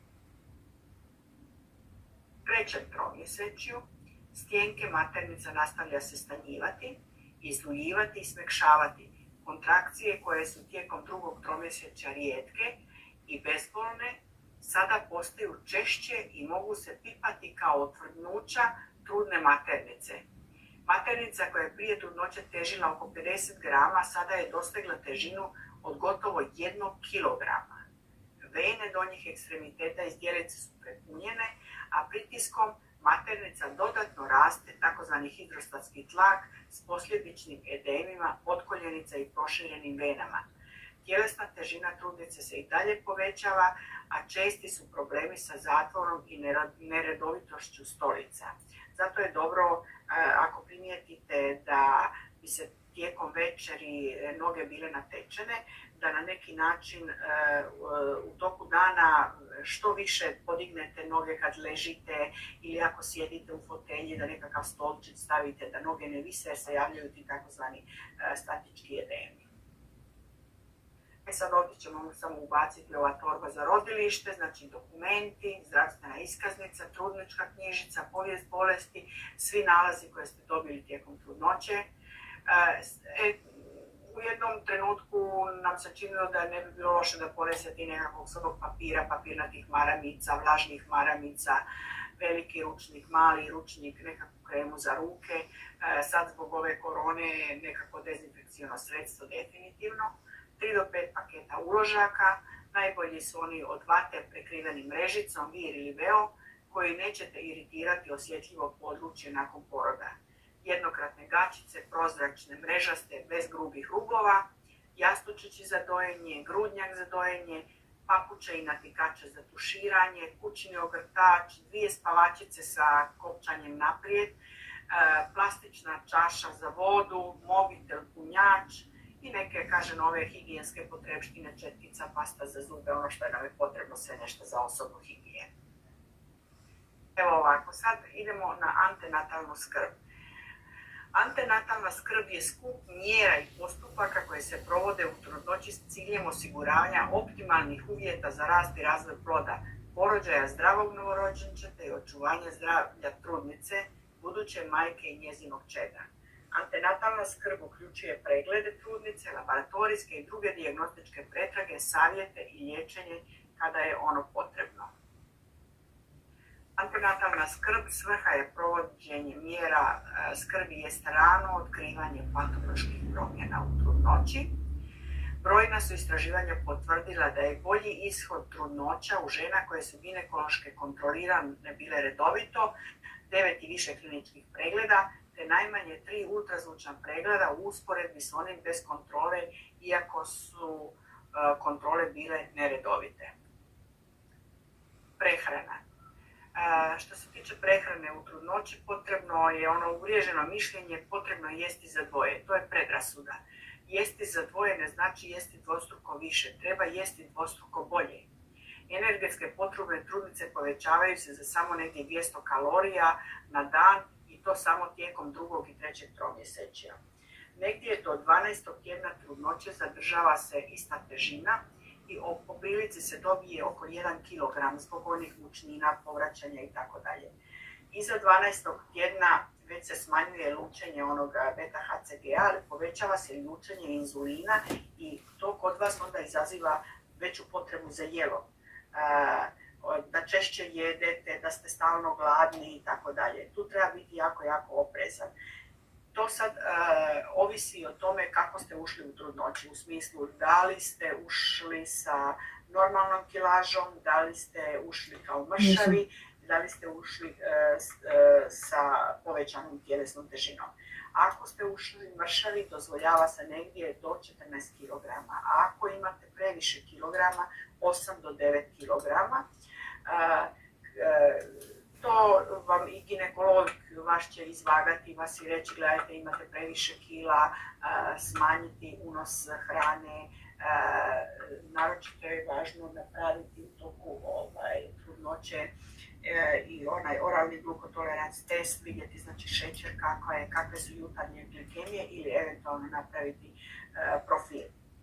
U trećem tromjesečju stjenke maternica nastavlja se stanjivati, izluljivati i smekšavati. Kontrakcije koje su tijekom drugog tromjesečja rijetke i bezbolne sada postaju češće i mogu se pipati kao otvrdnuća trudne maternice. Maternica koja je prije trudnoće težila oko pedeset grama, sada je dostigla težinu od gotovo jednog kilograma. Vene donjih ekstremiteta i zdjelice su prepunjene, a pritiskom maternica dodatno raste takozvani hidrostatski tlak s posljedičnim edemima, potkoljenica i proširenim venama. Tjelesna težina trudnice se i dalje povećava, a česti su problemi sa zatvorom i neredovitošću stolica. Zato je dobro, ako primijetite da bi se tijekom večeri noge bile natečene, da na neki način u toku dana što više podignete noge kad ležite ili ako sjedite u fotelji, da nekakav stolčić stavite, da noge ne vise jer se javljaju ti takozvani statički edemi. E sad ovdje ćemo samo ubaciti ova torba za rodilište, znači dokumenti, zdravstvena iskaznica, trudnička knjižica, povijest bolesti, svi nalazi koje ste dobili tijekom trudnoće. E, u jednom trenutku nam se činilo da ne bi bilo loše da ponesete i nekakvog svog papira, papirnatih maramica, vlažnih maramica, veliki ručnik, mali ručnik, nekakvu kremu za ruke. E, sad zbog ove korone nekako dezinfekcijno sredstvo definitivno. tri do pet paketa uložaka, najbolji su oni od vate prekriveni mrežicom, vir ili veo, koji nećete iritirati osjetljivo područje nakon poroda. Jednokratne gačice, prozračne, mrežaste, bez grubih rubova, jastučići za dojenje, grudnjak za dojenje, papuče i natikače za tuširanje, kućni ogrtač, dvije spavačice sa kopčanjem naprijed, plastična čaša za vodu, mobitel, punjač, i neke, kaže, nove higijenske potrepštine, četkica, pasta za zube, ono što je nam je potrebno, sve nešto za osobnu higijenu. Evo ovako, sad idemo na antenatalnu skrb. Antenatalna skrb je skup mjera i postupaka koje se provode u trudnoći s ciljem osiguravanja optimalnih uvjeta za rast i razvoj ploda, porođaja zdravog novorođenčeta i očuvanja zdravlja trudnice, buduće majke i njezinog čeda. Antenatalna skrb uključuje preglede trudnice, laboratorijske i druge dijagnostičke pretrage, savjete i liječenje kada je ono potrebno. Antenatalna skrb svrha je provođenje mjera skrbi jest rano otkrivanje patoloških promjena u trudnoći. Brojna su istraživanja potvrdila da je bolji ishod trudnoća u žena koje su ginekološke kontrolirane bile redovito, devet i više kliničkih pregleda, te najmanje tri ultrazvučna pregleda u usporedbi s onim bez kontrole, iako su kontrole bile neredovite. Prehrana. Što se tiče prehrane u trudnoći, potrebno je ono uvriježeno mišljenje, potrebno je jesti za dvoje. To je predrasuda. Jesti za dvoje ne znači jesti dvostruko više, treba jesti dvostruko bolje. Energetske potrebe trudnice povećavaju se za samo negdje dvjesto kalorija na dan i to samo tijekom drugog i trećeg tromjesečja. Negdje do dvanaestog tjedna trudnoće zadržava se ista težina i po prilici se dobije oko jedan kilogram zbog onih mučnina, povraćanja itd. Iza dvanaestog tjedna već se smanjuje lučenje onog beta H C G A, ali povećava se lučenje inzulina i to kod vas onda izaziva veću potrebu za jelom. Da češće jedete, da ste stalno gladni i tako dalje. Tu treba biti jako, jako oprezan. To sad uh, ovisi o tome kako ste ušli u trudnoći, u smislu da li ste ušli sa normalnom kilažom, da li ste ušli kao mršavi, da li ste ušli uh, s, uh, sa povećanom tjelesnom težinom. Ako ste ušli mršavi, dozvoljava se negdje do četrnaest kilograma. A ako imate previše kilograma, osam do devet kilograma, uh, uh, to vam i ginekolog vaš će izvagati, vas i reći gledajte imate previše kila, smanjiti unos hrane, naročito je važno napraviti u toku ovaj, trudnoće i onaj oralni glukotolerans test, vidjeti znači šećer kakva je, kakve su jutarnje glikemije ili eventualno napraviti profil.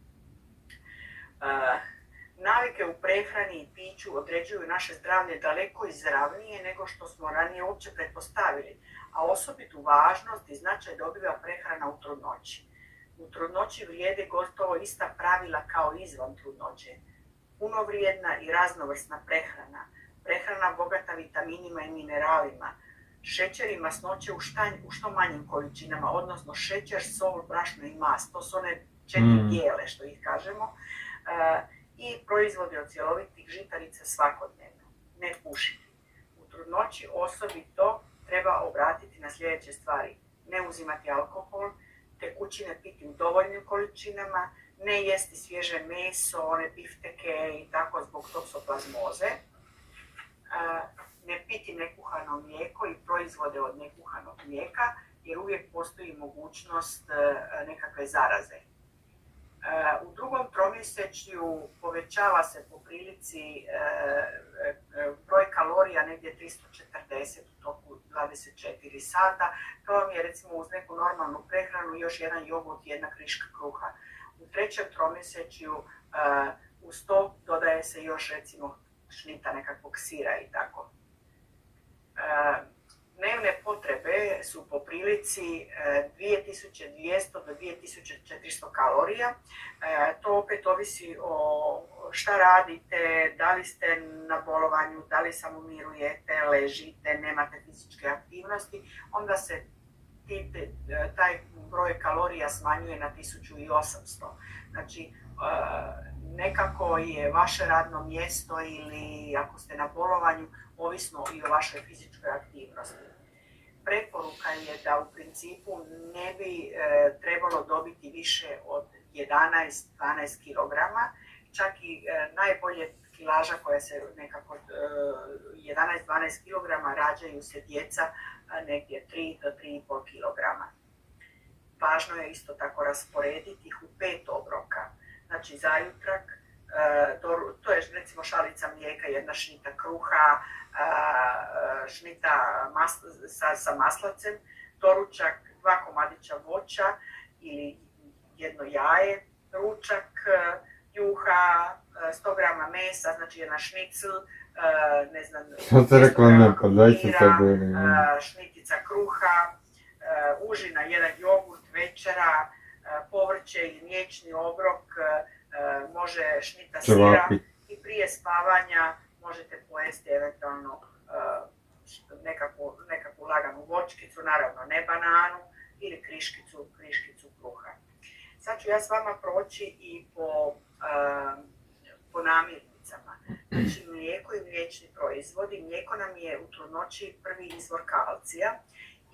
Navike u prehrani i piću određuju naše zdravlje daleko izravnije nego što smo ranije uopće pretpostavili, a osobitu važnost i značaj dobiva prehrana u trudnoći. U trudnoći vrijede gotovo ista pravila kao izvan trudnoće. Punovrijedna i raznovrsna prehrana, prehrana bogata vitaminima i mineralima, šećer i masnoće u, štanj, u što manjim količinama, odnosno šećer, sol, brašno i mast, to su one četiri bijele što ih kažemo, uh, i proizvode od cjelovitih žitarica svakodnevno. Ne pušiti. U trudnoći osobito treba obratiti na sljedeće stvari. Ne uzimati alkohol, tekućine piti u dovoljnim količinama, ne jesti svježe meso, one bifteke i tako zbog toksoplazmoze, ne piti nekuhano mlijeko i proizvode od nekuhanog mlijeka, jer uvijek postoji mogućnost nekakve zaraze. U drugom tromjesečju povećava se po prilici broj kalorija negdje tristo četrdeset u toku dvadeset četiri sata. To vam je recimo uz neku normalnu prehranu još jedan jogurt i jedna kriška kruha. U trećem tromjesečju uz to dodaje se još recimo šnita nekakvog sira i tako. Dnevne potrebe su po prilici dvije tisuće dvjesto do dvije tisuće četiristo kalorija. To opet ovisi o šta radite, da li ste na bolovanju, da li samo umirujete, ležite, nemate fizičke aktivnosti. Onda se taj broj kalorija smanjuje na tisuću osamsto. Znači, nekako je vaše radno mjesto ili ako ste na bolovanju, ovisno i o vašoj fizičkoj aktivnosti. Preporuka je da u principu ne bi e, trebalo dobiti više od jedanaest do dvanaest kilograma, čak i e, najbolje kilaža koja se nekako e, jedanaest do dvanaest kilograma rađaju se djeca e, negdje tri do tri i pol kilograma. Važno je isto tako rasporediti ih u pet obroka, znači zajutrak, e, to, to je recimo šalica mlijeka, jedna šnita kruha, šnita mas, sa, sa maslacem, doručak, dva komadića voća ili jedno jaje, ručak, juha, sto grama mesa, znači jedna šnicl, ne znam, dvjesto grama krumpira, šnitica kruha, užina, jedan jogurt, večera, povrće ili mliječni obrok, može šnita sira i prije spavanja možete pojesti eventualno uh, nekakvu, nekakvu laganu voćkicu, naravno ne bananu, ili kriškicu, kriškicu kruha. Sad ću ja s vama proći i po, uh, po namirnicama. Znači mlijeko i mliječni proizvodi. Mlijeko nam je u trudnoći prvi izvor kalcija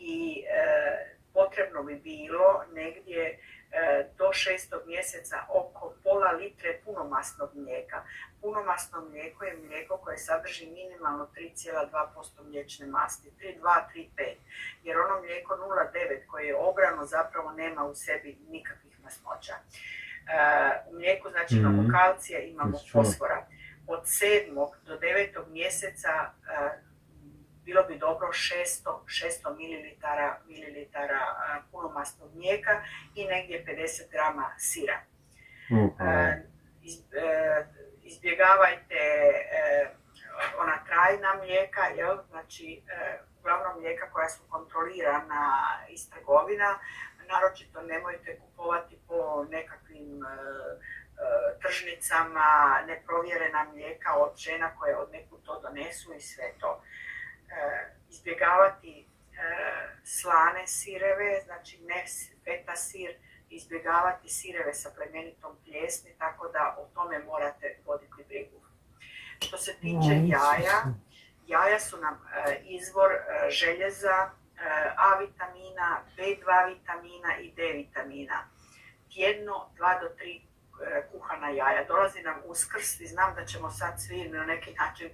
i e, potrebno bi bilo negdje e, do šestog mjeseca oko pola litre punomasnog mlijeka. Punomasno mlijeko je mlijeko koje sadrži minimalno tri zarez dva posto mliječne masti, tri zarez dva do tri zarez pet, jer ono mlijeko nula zarez devet koje je obrano zapravo nema u sebi nikakvih masnoća. Uh, u mlijeku znači imamo Mhm. kalcija, imamo Čuo. fosfora. Od sedmog do devetog mjeseca uh, bilo bi dobro šesto mililitara, mililitara uh, punomasnog mlijeka i negdje pedeset grama sira. Uh, Uh, iz, uh, izbjegavajte uh, ona trajna mlijeka, jel? Znači uh, uglavnom mlijeka koja su kontrolirana iz trgovina, naročito nemojte kupovati po nekakvim uh, uh, tržnicama neprovjerena mlijeka od žena koje od nekud to donesu i sve to. Uh, izbjegavati uh, slane sireve, znači ne feta sir, izbjegavati sireve sa plemenitom pljesni, tako da o tome morate voditi brigu. Što se tiče jaja, jaja su nam uh, izvor uh, željeza, A vitamina, be dva vitamina i de vitamina. Tjedno dva do tri kuhana jaja. Dolazi nam Uskrs i znam da ćemo sad svi na neki način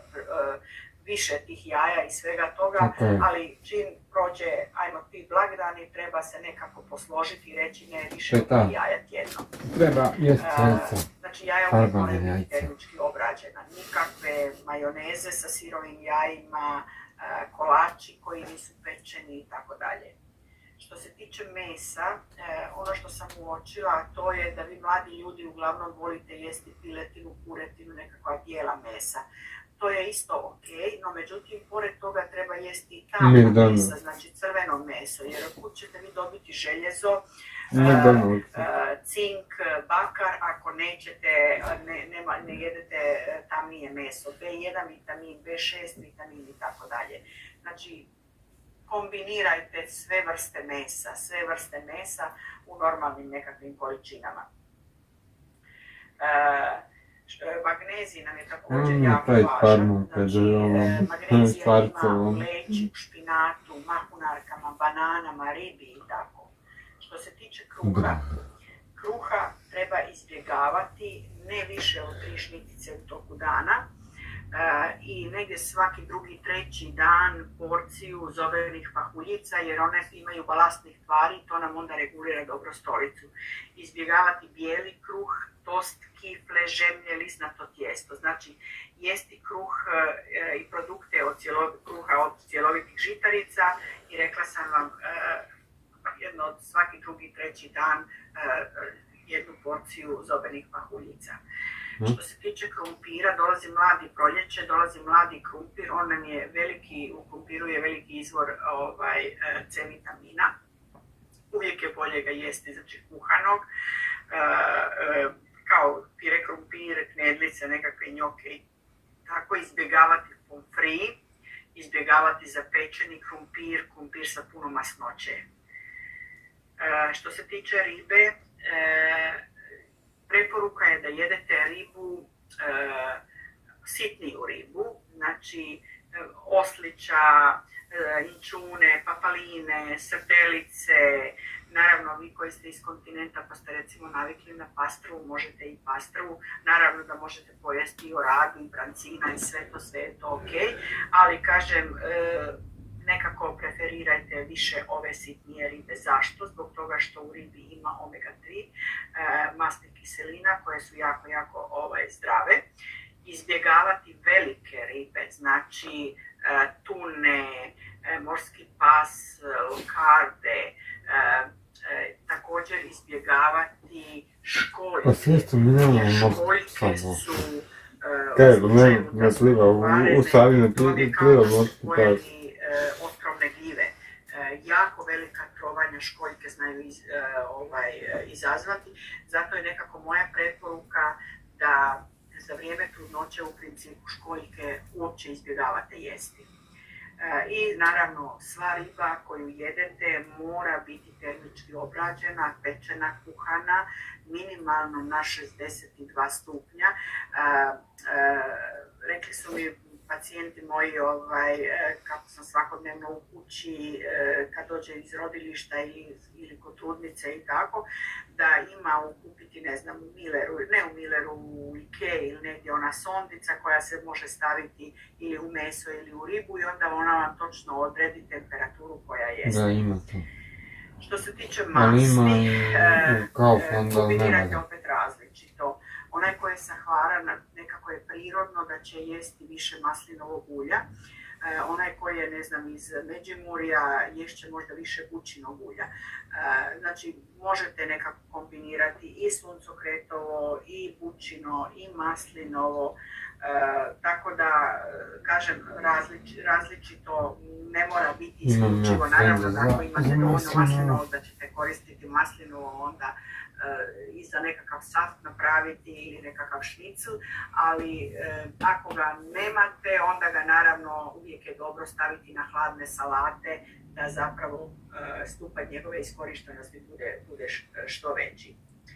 više tih jaja i svega toga, okay. ali čim prođe, ajmo ti blagdani, treba se nekako posložiti i reći ne više od jaja tjedno. Treba jesti jajca. Znači jaja uvijek moraju biti termički obrađena. Nikakve majoneze sa sirovim jajima, kolači koji nisu pečeni i tako dalje. Što se tiče mesa, ono što sam uočila, to je da vi mladi ljudi uglavnom volite jesti piletinu, kuretinu, nekakva bijela mesa. To je isto ok, no međutim, pored toga treba jesti i tamno mesa, znači crveno meso, jer kud ćete vi dobiti željezo, Uh, uh, cink, bakar, ako nećete, ne, nema, ne jedete tamnije meso, be jedan vitamin, be šest vitamin i tako dalje. Znači, kombinirajte sve vrste mesa, sve vrste mesa u normalnim nekakvim količinama. Uh, magnezij nam je također mm, jako važan. Znači, magnezij ima u leći, u špinatu, mahunarkama, bananama, ribi i tako. Što se tiče kruha, kruha treba izbjegavati ne više od tri šnitice u toku dana e, i negdje svaki drugi, treći dan porciju zovenih pahuljica jer one imaju balastnih tvari i to nam onda regulira dobro stolicu. Izbjegavati bijeli kruh, tost, kifle, žemlje, lisnato tijesto. Znači jesti kruh e, i produkte od cijelo, kruha od cjelovitih žitarica i rekla sam vam e, jedno od svaki drugi, treći dan uh, jednu porciju zobenih pahuljica. Mm. Što se tiče krumpira, dolazi mladi proljeće, dolazi mladi krumpir, on nam je veliki, u krumpiru je veliki izvor ovaj, C vitamina. Uvijek je bolje ga jesti, znači kuhanog, uh, uh, kao pire krumpir, knedlice, nekakve njoke, tako izbjegavati pomfri, izbjegavati zapečeni krumpir, krumpir sa puno masnoće. Uh, što se tiče ribe, uh, preporuka je da jedete ribu, uh, sitniju ribu, znači uh, oslića, uh, inčune, papaline, srdelice. Naravno, vi koji ste iz kontinenta pa ste recimo navikli na pastrvu, možete i pastrvu. Naravno da možete pojesti i oradu i brancina i sve to, sve je to ok, ali kažem, uh, nekako preferirajte više ove sitnije ribe. Zašto? Zbog toga što u ribi ima omega tri e, masnih kiselina koje su jako, jako ovaj, zdrave. Izbjegavati velike ribe, znači e, tune, e, morski pas, lokarde, e, e, također izbjegavati školjke. Pa sve što mi nemamo školjke su e, kaj, ne, ne pliva, u, u Savi ne pliva morski pas. Otrovne gljive. E, jako velika trovanja školjke znaju iz, e, ovaj, izazvati, zato je nekako moja preporuka da za vrijeme trudnoće u principu školjke uopće izbjegavate jesti. E, I naravno sva riba koju jedete mora biti termički obrađena, pečena, kuhana, minimalno na šezdeset dva stupnja. E, e, rekli su mi pacijenti moji, ovaj, kako sam svakodnevno u kući, kad dođe iz rodilišta ili, ili kod trudnice i tako, da ima ukupiti, ne znam, u Milleru, ne u Milleru, u Ikei ili negdje ona sondica koja se može staviti ili u meso ili u ribu i onda ona vam točno odredi temperaturu koja jeste. Da, ima to. Što se tiče masti, kombinirajte opet različito. Onaj koji je Sahara nekako je prirodno da će jesti više maslinovog ulja. E, onaj koji je, ne znam, iz Međimurja ješće možda više bućinog ulja. E, znači, možete nekako kombinirati i suncokretovo, i bućino, i maslinovo. E, tako da, kažem, različ, različito ne mora biti isključivo. Naravno, ako imate dovoljno maslinovo da ćete koristiti maslinovo, onda i za nekakav saft napraviti ili nekakav šnicl, ali e, ako ga nemate, onda ga naravno uvijek je dobro staviti na hladne salate da zapravo e, stupanj njegove iskorištenosti bude, bude što veći.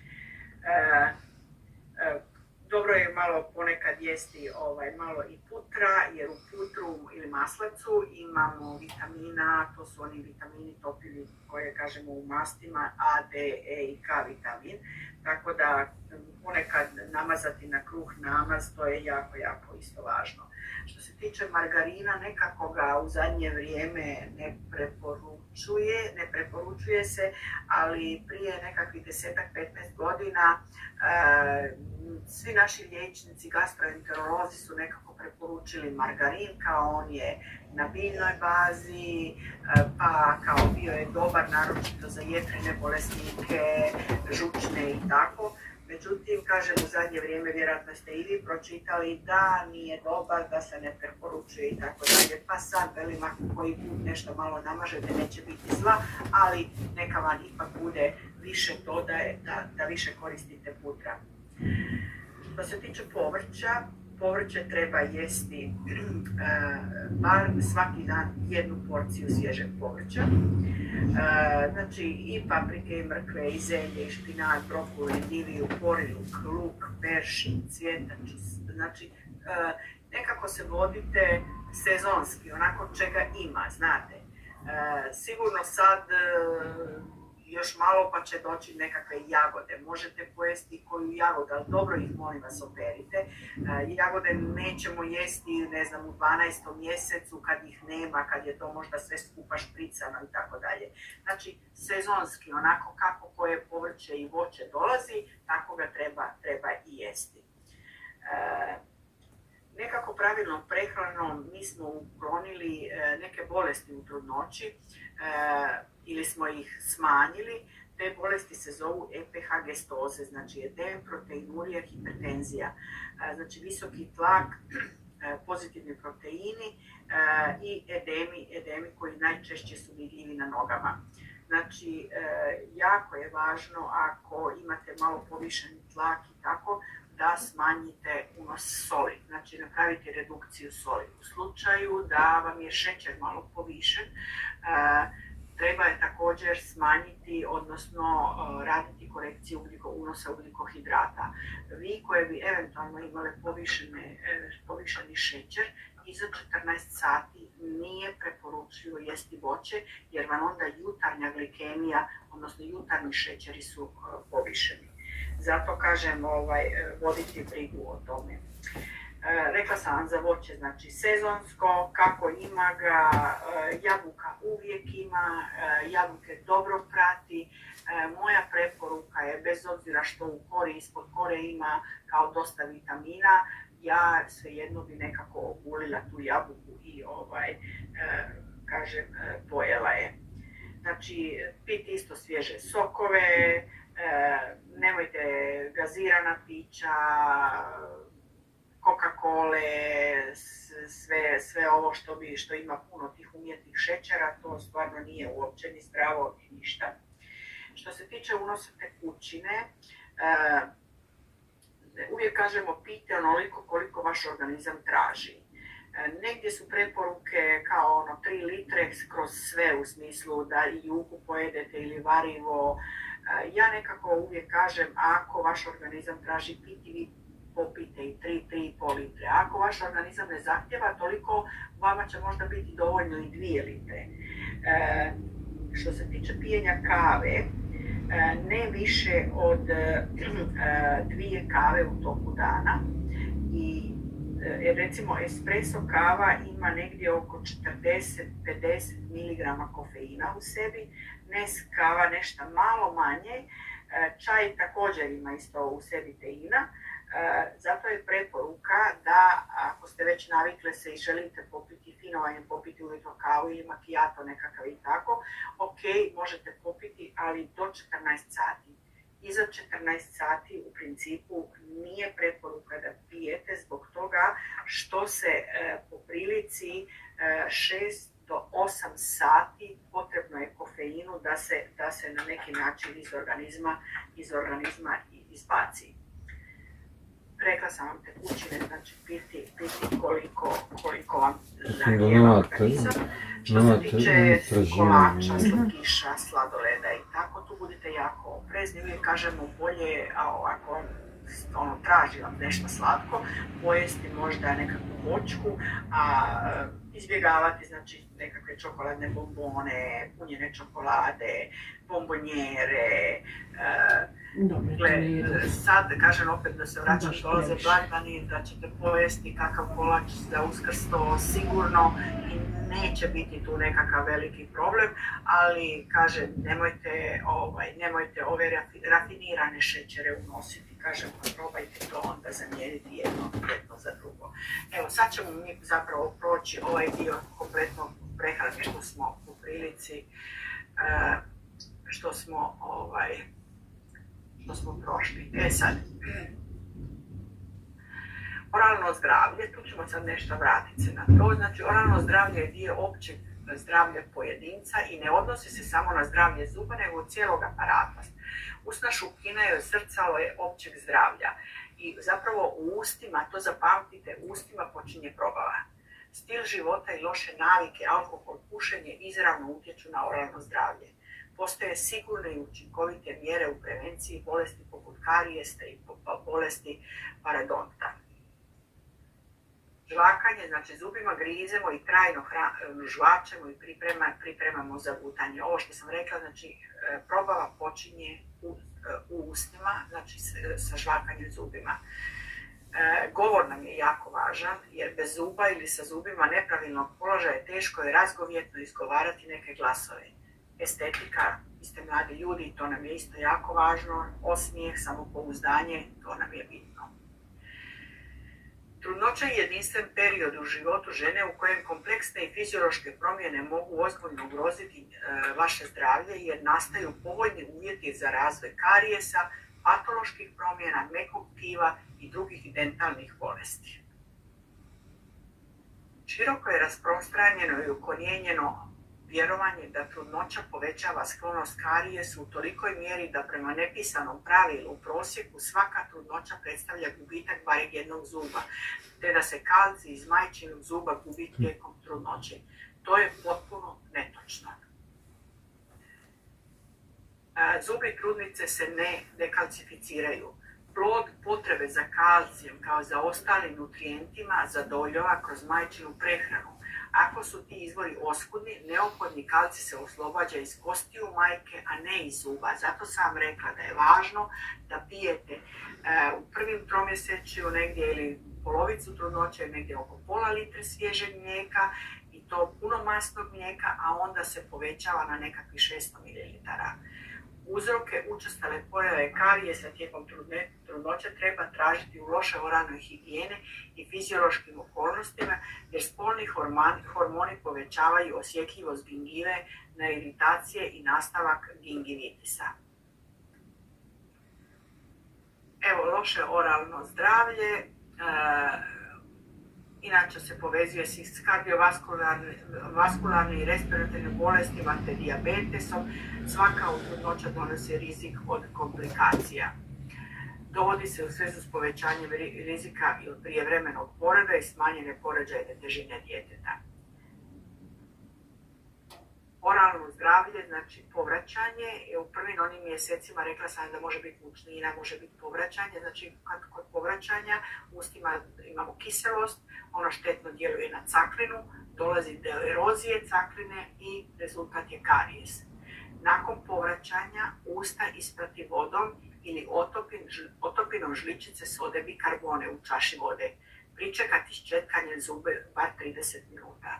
E, e, Dobro je malo ponekad jesti ovaj, malo i putra, jer u putru ili maslacu imamo vitamina, to su oni vitamini topivi koje kažemo u mastima, A, D, E i K vitamin. Tako da ponekad namazati na kruh namaz, to je jako, jako isto važno. Što se tiče margarina, nekako ga u zadnje vrijeme ne preporučuje, ne preporučuje se, ali prije nekakvih desetak petnaest godina e, svi naši liječnici, gastroenterolozi su nekako preporučili margarin kao on je na biljnoj bazi, pa kao bio je dobar naročito za jetrene bolesnike, žučne i tako. Međutim, kažem, u zadnje vrijeme vjerojatno ste i vi pročitali da nije dobar, da se ne preporučuje i tako dalje. Pa sad, velim, ako koji put nešto malo namažete, neće biti zla, ali neka vam ipak bude više to da, je, da, da više koristite putra. Što se tiče povrća, povrće treba jesti bar svaki dan jednu porciju svježeg povrća. E, znači i paprike, i mrkve, i zelje, i špinat, brokulu, diviju, poriluk, luk, peršin, cvjetač. Znači, e, nekako se vodite sezonski, onako čega ima, znate. E, sigurno sad e, još malo pa će doći nekakve jagode. Možete pojesti koju jagodu, ali dobro ih molim vas operite. E, jagode nećemo jesti, ne znam, u dvanaestom mjesecu kad ih nema, kad je to možda sve skupa špricano i tako dalje. Znači, sezonski, onako kako koje povrće i voće dolazi, tako ga treba, treba i jesti. E, nekako pravilnom prehranom mi smo uklonili e, neke bolesti u trudnoći, e, ili smo ih smanjili. Te bolesti se zovu E P H gestoze, znači edem, proteinurija, hipertenzija. Znači visoki tlak, pozitivni proteini i edemi, edemi koji najčešće su vidljivi na nogama. Znači, jako je važno ako imate malo povišeni tlak i tako, da smanjite unos soli, znači napravite redukciju soli. U slučaju da vam je šećer malo povišen, treba je također smanjiti, odnosno raditi korekciju ugljiko, unosa ugljikohidrata. Vi koje bi eventualno imale povišene, povišeni šećer, iza četrnaest sati nije preporučljivo jesti voće, jer vam onda jutarnja glikemija, odnosno jutarnji šećeri su povišeni. Zato kažem, ovaj, voditi brigu o tome. Rekla sam vam za voće, znači sezonsko, kako ima ga, jabuka uvijek ima, jabuke dobro prati. Moja preporuka je, bez obzira što u kori, ispod kore ima kao dosta vitamina, ja svejedno bi nekako ogulila tu jabuku i ovaj, kažem, pojela je. Znači, piti isto svježe sokove, nemojte gazirana pića, Coca-Cole, sve, sve ovo što, bi, što ima puno tih umjetnih šećera, to stvarno nije uopće ni zdravo ni ništa. Što se tiče unosa tekućine, uh, uvijek kažemo pijte onoliko koliko vaš organizam traži. Uh, negdje su preporuke kao ono tri litre kroz sve, u smislu da i juhu pojedete ili varivo. Uh, ja nekako uvijek kažem, ako vaš organizam traži piti, vi popijte i tri do tri i pol litre. Ako vaš organizam ne zahtjeva toliko, vama će možda biti dovoljno i dvije litre. E, što se tiče pijenja kave, ne više od e, dvije kave u toku dana i e, recimo espresso kava ima negdje oko četrdeset do pedeset miligrama kofeina u sebi, nes kava nešto malo manje, e, čaj također ima isto u sebi teina. E, zato je preporuka da ako ste već navikle se i želite popiti finovanje, popiti ujutro kavu ili macchiato nekakav i tako, ok, možete popiti, ali do četrnaest sati. Iza četrnaest sati u principu nije preporuka da pijete zbog toga što se e, po prilici e, šest do osam sati potrebno je kofeinu da se, da se na neki način iz organizma, iz organizma izbaci. Rekla sam vam tekućine, znači piti, piti koliko, koliko vam zahtijeva organizam. Što se tiče kolača, slatkiša, sladoleda i tako, tu budite jako oprezni. Uvijek kažemo bolje, ako ono, traži vam nešto slatko, pojesti možda nekakvu voćku, a izbjegavati znači nekakve čokoladne bombone, punjene čokolade, bombonjere. Gle, sad kažem opet da se vraćam, dolaze blagdani, da ćete pojesti kakav kolač za Uskrs, to sigurno i neće biti tu nekakav veliki problem, ali kažem nemojte, ovaj, nemojte ove rafinirane šećere unositi, kažem probajte to onda zamijeniti jedno, jedno za drugo. Evo sad ćemo mi zapravo proći ovaj dio kompletno prehrane što smo u prilici, što smo ovaj, što smo prošli. E sad, oralno zdravlje, tu ćemo sad nešto vratiti se na to. Znači, oralno zdravlje je dio općeg zdravlja pojedinca i ne odnosi se samo na zdravlje zuba, nego cijelog aparata. Usna šupljina je zrcalo je općeg zdravlja i zapravo u ustima, to zapamtite, u ustima počinje probava. Stil života i loše navike, alkohol, pušenje izravno utječu na oralno zdravlje. Postoje sigurne i učinkovite mjere u prevenciji bolesti poput karijesta i bolesti parodonta. Žvakanje, znači zubima grizemo i trajno žvačemo i priprema, pripremamo za gutanje. Ovo što sam rekla, znači probava počinje u, u ustima, znači sa žvakanjem zubima. E, govor nam je jako važan, jer bez zuba ili sa zubima nepravilnog položaja teško je razgovjetno izgovarati neke glasove. Estetika, vi ste mladi ljudi, to nam je isto jako važno, osmijeh, samopouzdanje, to nam je bitno. Trudnoća je jedinstven period u životu žene u kojem kompleksne i fiziološke promjene mogu ozbiljno ugroziti e, vaše zdravlje jer nastaju povoljni uvjeti za razvoj karijesa, patoloških promjena, mekog tkiva i drugih dentalnih bolesti. Široko je rasprostranjeno i ukorijenjeno vjerovanje da trudnoća povećava sklonost karijesu u tolikoj mjeri da prema nepisanom pravilu u prosjeku svaka trudnoća predstavlja gubitak barem jednog zuba, te da se kalcij iz majčinog zuba gubi tijekom trudnoće. To je potpuno netočno. Zubi trudnice se ne dekalcificiraju. Plod potrebe za kalcijem kao za ostalim nutrijentima zadovoljava kroz majčinu prehranu. Ako su ti izvori oskudni, neophodni kalcij se oslobađa iz kostiju majke, a ne iz zuba. Zato sam vam rekla da je važno da pijete e, u prvim tromjesečju negdje ili polovicu trudnoće negdje oko pola litre svježeg mlijeka i to puno masnog mlijeka, a onda se povećava na nekakvih šesto mililitara. Uzroke učestale pojave karijesa tijekom trudnoće treba tražiti u loše oralnoj higijene i fiziološkim okolnostima, jer spolni hormoni, hormoni povećavaju osjetljivost gingive na iritacije i nastavak gingivitisa. Evo, loše oralno zdravlje, e, inače se povezuje s kardiovaskularnim i respiratornim bolestima te dijabetesom. Svaka trudnoća donosi rizik od komplikacija. Dovodi se u svezu s povećanjem rizika od prijevremenog poroda i smanjene porođajne težine djeteta. Oralno zdravlje, znači povraćanje, u prvim onim mjesecima rekla sam da može biti mučnina, može biti povraćanje, znači kad kod povraćanja u ustima imamo kiselost, ono štetno djeluje na caklinu, dolazi do erozije cakline i rezultat je karijes. Nakon povraćanja usta isprati vodom ili otopin, otopinom žličice sode bikarbone u čaši vode. Pričekati s četkanjem zube bar trideset minuta.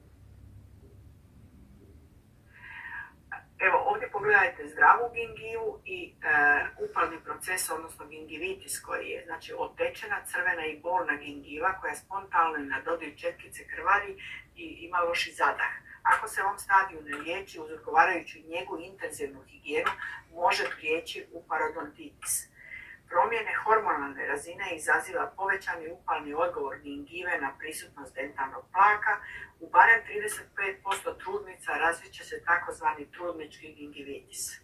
Evo, ovdje pogledajte zdravu gingivu i e, upalni proces, odnosno gingivitis koji je, znači otečena, crvena i bolna gingiva koja spontano na dodir četkice krvari i ima loši zadah. Ako se ovom stadiju ne liječi uz odgovarajuću njegu i intenzivnu higijenu, može prijeći u parodontitis. Promjene hormonalne razine izaziva povećani upalni odgovor gingive na prisutnost dentalnog plaka. U barem trideset pet posto trudnica razviće se takozvani trudnički gingivitis.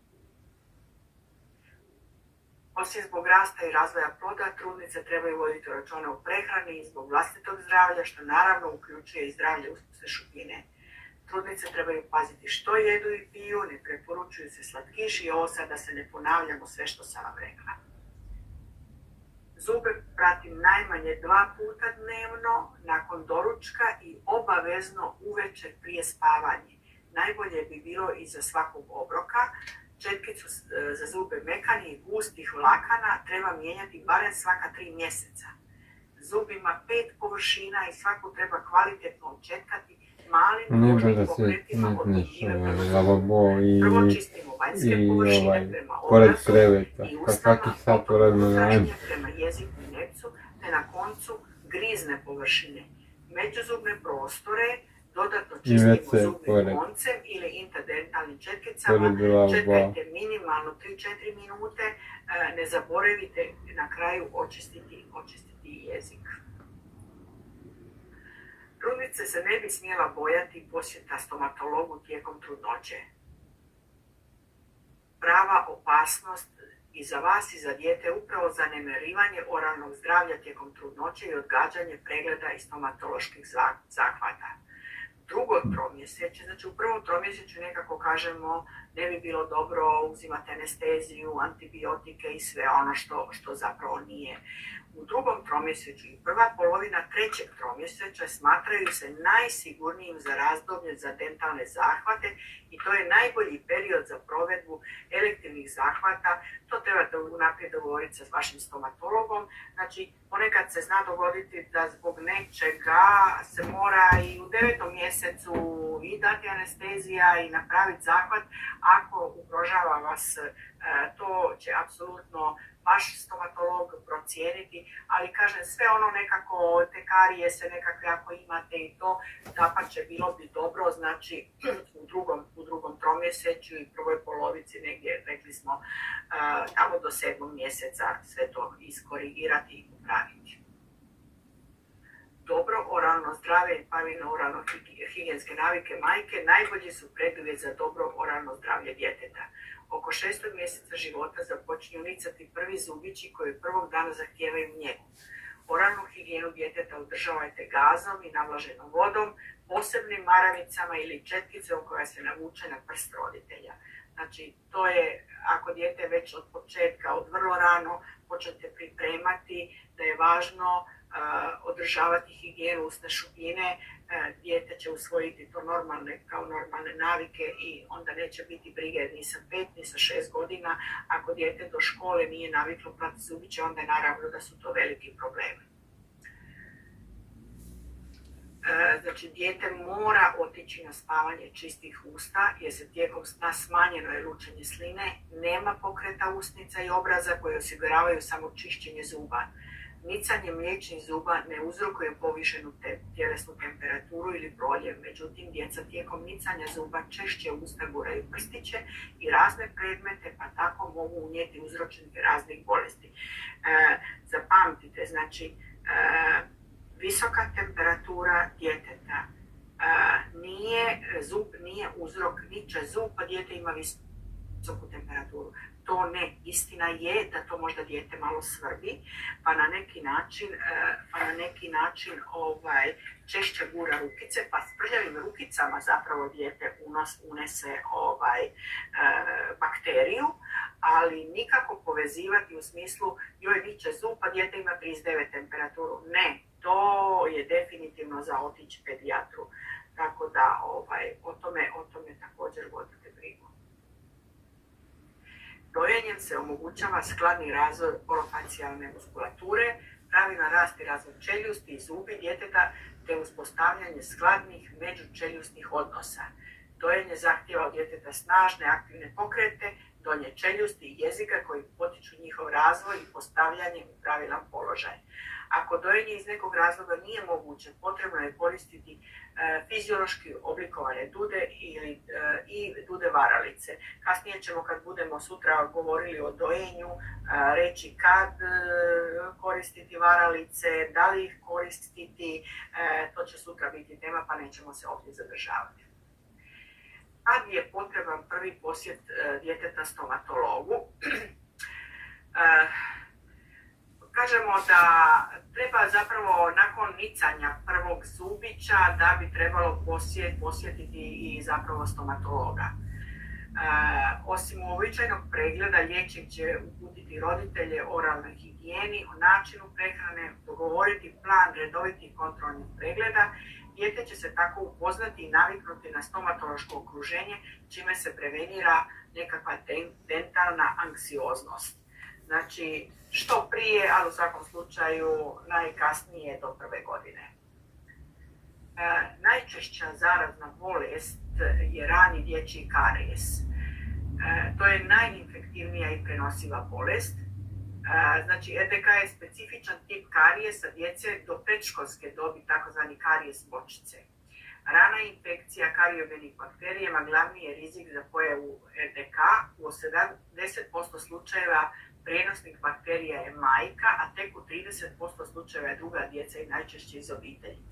Osim zbog rasta i razvoja ploda, trudnice trebaju voditi računa o prehrani i zbog vlastitog zdravlja, što naravno uključuje i zdravlje usne šupljine. Trudnice trebaju paziti što jedu i piju, ne preporučuju se slatkiši i ovo sad da se ne ponavljamo sve što sam vam rekla. Zube pratim najmanje dva puta dnevno nakon doručka i obavezno uvečer prije spavanja. Najbolje bi bilo iza svakog obroka. Četkicu za zube mekanih i gustih vlakana treba mijenjati barem svaka tri mjeseca. Zub ima pet površina i svaku treba kvalitetno očetkati malim kožnim pokretima od gingive prvo. Prvo čistimo vanjske površine prema obrazu i ustama, potom unutrašnje prema jeziku i nepcu, te na koncu grizne površine. Međuzubne prostore dodatno čistimo zubnim koncem ili interdentalnim četkicama. Čekajte minimalno tri do četiri minute, ne zaboravite na kraju očistiti, očistiti jezik. Trudnice se ne bi smjela bojati posjeta stomatologu tijekom trudnoće. Prava opasnost i za vas i za dijete upravo zanemarivanje oralnog zdravlja tijekom trudnoće i odgađanje pregleda i stomatoloških zahvata. Drugo tromjesečje, znači u prvom tromjesečju nekako kažemo ne bi bilo dobro uzimati anesteziju, antibiotike i sve ono što, što zapravo nije. U drugom tromjesečju i prva polovina trećeg tromjesečja smatraju se najsigurnijim za razdoblje za dentalne zahvate i to je najbolji period za provedbu elektivnih zahvata. To trebate unaprijed dogovoriti sa vašim stomatologom. Znači, ponekad se zna dogoditi da zbog nečega se mora i u devetom mjesecu i dati anestezija i napraviti zahvat. Ako ugrožava vas, to će apsolutno vaš stomatolog procijeniti, ali kažem sve ono nekako, te karije se nekakve ako imate i to, dapače bilo bi dobro, znači u drugom, u drugom tromjesečju i prvoj polovici negdje, rekli smo, tamo do sedmog mjeseca sve to iskorigirati i popraviti. Dobro oralno zdravlje i pravilno oralno higijenske navike majke najbolji su preduvjet za dobro oralno zdravlje djeteta. Oko šestog mjeseca života započinju nicati prvi zubići koji prvog dana zahtijevaju njegu. Oralnu higijenu djeteta održavajte gazom i navlaženom vodom, posebnim maravicama ili četkicom koja se navuče na prst roditelja. Znači, to je, ako dijete već od početka, od vrlo rano počnete pripremati da je važno Uh, održavati higijenu usne šupljine, uh, dijete će usvojiti to normalne, kao normalne navike i onda neće biti brige ni sa pet ni sa šest godina. Ako dijete do škole nije naviklo prati zubiće, onda je naravno da su to veliki problemi. Uh, znači, dijete mora otići na spavanje čistih usta jer se tijekom sna smanjeno je lučenje sline, nema pokreta usnica i obraza koje osiguravaju samo čišćenje zuba. Nicanje mliječnih zuba ne uzrokuje povišenu te, tjelesnu temperaturu ili proljev, međutim djeca tijekom nicanja zuba češće usta guraju prstiće i razne predmete, pa tako mogu unijeti uzročnike raznih bolesti. E, zapamtite, znači e, visoka temperatura djeteta e, nije, zub nije uzrok, niče zub, pa dijete ima visoku temperaturu. to ne. Istina je da to možda dijete malo svrbi, pa na neki način, pa na neki način ovaj, češće gura rukice, pa s prljavim rukicama zapravo dijete unos, unese ovaj, bakteriju, ali nikako povezivati u smislu joj viče zub, pa dijete ima trideset devet temperaturu. Ne, to je definitivno za otići pedijatru. Tako da ovaj, o, tome, o tome također vodite brigu. Dojenjem se omogućava skladni razvoj orofacijalne muskulature, pravilan rast i razvoj čeljusti i zubi djeteta te uspostavljanje skladnih međučeljusnih odnosa. Dojenje zahtijeva od djeteta snažne aktivne pokrete, donje čeljusti i jezika koji potiču njihov razvoj i postavljanje u pravilan položaj. Ako dojenje iz nekog razloga nije moguće, potrebno je koristiti e, fiziološki oblikovane dude ili, e, i dude varalice. Kasnije ćemo, kad budemo sutra govorili o dojenju, e, reći kad e, koristiti varalice, da li ih koristiti, e, to će sutra biti tema pa nećemo se ovdje zadržavati. Kad je potreban prvi posjet e, djeteta stomatologu, e, kažemo da treba zapravo nakon nicanja prvog zubića da bi trebalo posjet, posjetiti i zapravo stomatologa. E, osim uobičajenog pregleda, liječnik će uputiti roditelje o oralnoj higijeni, o načinu prehrane, dogovoriti plan redovitih kontrolnih pregleda. Dijete će se tako upoznati i naviknuti na stomatološko okruženje, čime se prevenira nekakva dentalna anksioznost. Znači, što prije, ali u svakom slučaju najkasnije do prve godine. E, najčešća zarazna bolest je rani dječji karijes. E, to je najinfektivnija i prenosiva bolest. E, znači, E D K je specifičan tip karijesa djece do predškolske dobi, takozvani karijes bočice. Rana infekcija kariogenih bakterijama glavni je rizik za pojavu E D K. U sedamdeset posto slučajeva prijenosnik bakterija je majka, a tek u trideset posto slučajeva je druga djeca i najčešće iz obitelji.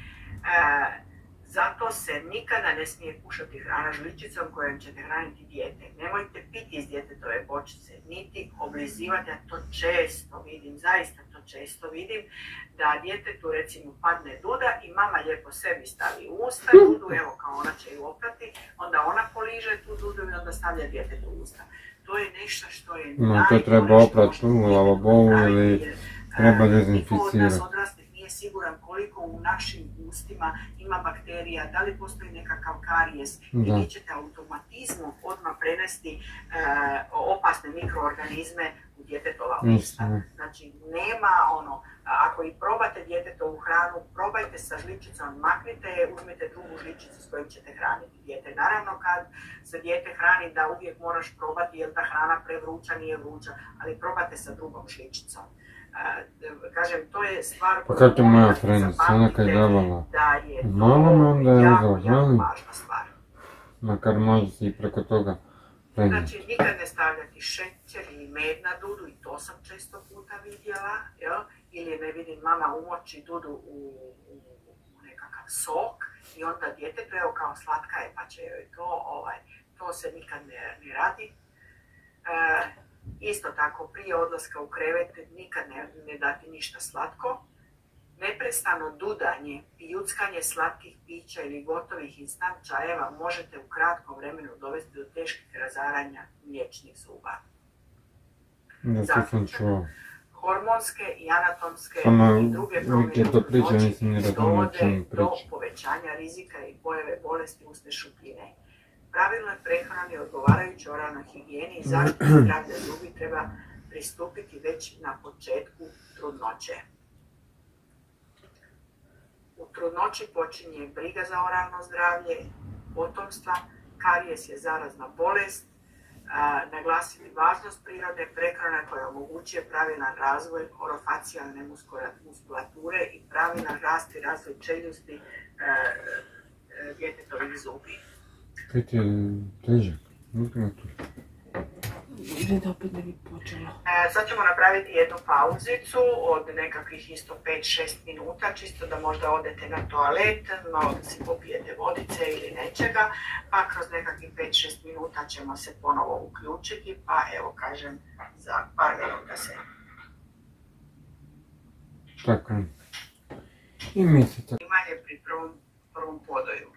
E, zato se nikada ne smije kušati hrana žličicom kojom ćete hraniti dijete. Nemojte piti iz djetetove bočice, niti oblizivati, a to često vidim, zaista to često vidim, da djetetu recimo padne duda i mama lijepo sebi stavi u usta dudu, evo kao ona će ju oprati, onda ona poliže tu dudu i onda stavlja djetetu u usta. To je nešto što je no, najgore to treba oprati u lavabovu ili treba dezinficirati. Niko od nas odraslih nije siguran koliko u našim ustima ima bakterija, da li postoji nekakav karijes i vi ćete automatizmom odmah prenesti e, opasne mikroorganizme u djetetova usta. Znači nema ono, ako i probate djetetovu hranu, probajte sa žličicom, maknite je, uzmite drugu žličicu s kojom ćete hraniti dijete. Naravno kad se dijete hrani da uvijek moraš probati je li ta hrana prevruća, nije vruća, ali probate sa drugom žličicom. Uh, kažem, to je stvar koju pa kako moja frenica, ona kad je davala malo onda je jako, jako važna stvar. Makar može se i preko toga prenijeti. Znači, nikad ne stavljati šećer ili med na dudu, i to sam često puta vidjela, jel? Ili ne vidim, mama umoči dudu u, u, u nekakav sok i onda djetetu, evo kao slatka je, pa će joj to, ovaj, to se nikad ne, ne radi. E, Isto tako, prije odlaska u krevet nikad ne, ne dati ništa slatko. Neprestano dudanje i juckanje slatkih pića ili gotovih instant čajeva možete u kratkom vremenu dovesti do teških razaranja mliječnih zuba. Da, to sam čuo. Hormonske i anatomske Sama, i druge promjene to priča, nisam ni dovode do povećanja rizika i pojave bolesti usne šupljine. Pravilnoj prehrani i odgovarajućoj oralnoj higijeni i zaštiti zdravlja zubi treba pristupiti već na početku trudnoće. U trudnoći počinje briga za oralno zdravlje potomstva, karijes je zarazna bolest, a, naglasiti važnost prirodne prehrane koja omogućuje pravilan razvoj orofacijalne muskulature i pravilan rast i razvoj čeljusti djetetovih zubi. Kaj ti je težak? Nukne tu. da opet ne bi počela. E, sad ćemo napraviti jednu pauzicu od nekakvih isto pet do šest minuta, čisto da možda odete na toalet, malo da si popijete vodice ili nečega, pa kroz nekakvih pet do šest minuta ćemo se ponovo uključiti, pa evo kažem za par minuta se. Tako. I mislite. Primanje pri prvom, prvom podoju.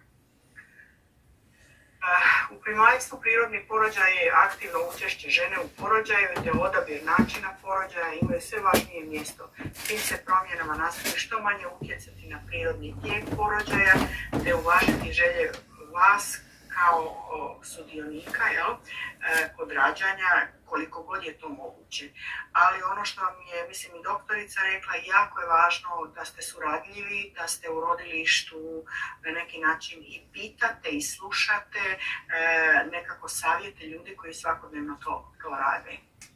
U primaljstvu prirodni porođaj je aktivno učešće žene u porođaju te odabir načina porođaja imaju sve važnije mjesto. Tim se promjenama nastoji što manje utjecati na prirodni tijek porođaja te uvažiti želje vas kao sudionika jel, kod rađanja koliko god je to moguće. Ali ono što mi je, mislim, i doktorica rekla, jako je važno da ste suradljivi, da ste u rodilištu na neki način i pitate i slušate e, nekako savjete ljudi koji svakodnevno to, to rade. E,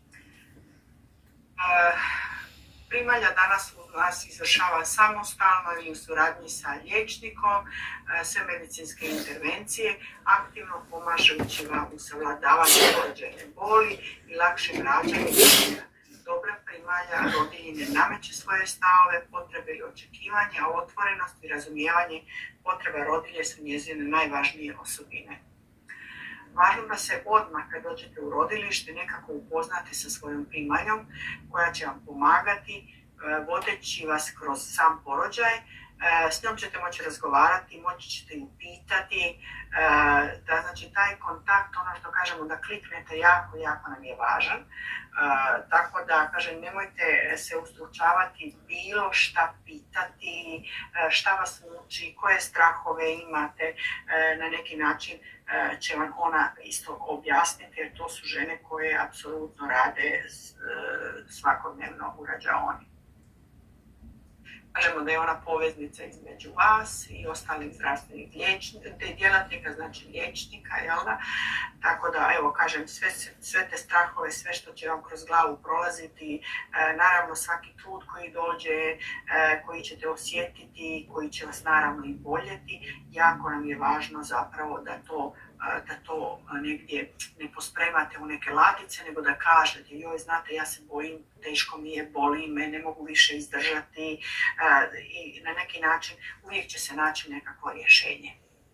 primalja danas u nas izvršava samostalno ili u suradnji sa liječnikom sve medicinske intervencije, aktivno pomažući vam u savladavanju porođajne boli i lakšem rađanju. Dobra primalja rodilji ne nameće svoje stavove, potrebe i očekivanja, a otvorenost i razumijevanje potreba rodilje su njezine najvažnije osobine. Važno da se odmah kad dođete u rodilište nekako upoznate sa svojom primaljom koja će vam pomagati vodeći vas kroz sam porođaj. S njom ćete moći razgovarati, moći ćete ju pitati, da znači taj kontakt, ono što kažemo da kliknete jako, jako nam je važan. Tako da, kažem, nemojte se ustručavati bilo šta pitati, šta vas muči, koje strahove imate, na neki način će vam ona isto objasniti, jer to su žene koje apsolutno rade svakodnevno u rađaoni. Kažemo da je ona poveznica između vas i ostalih zdravstvenih djelatnika, znači liječnika, jel da? Tako da, evo, kažem, sve, sve te strahove, sve što će vam kroz glavu prolaziti, e, naravno svaki trud koji dođe, e, koji ćete osjetiti, koji će vas naravno i boljeti, jako nam je važno zapravo da to da to negdje ne pospremate u neke ladice, nego da kažete, joj, znate, ja se bojim, teško mi je, boli me, ne mogu više izdržati i na neki način uvijek će se naći nekakvo rješenje.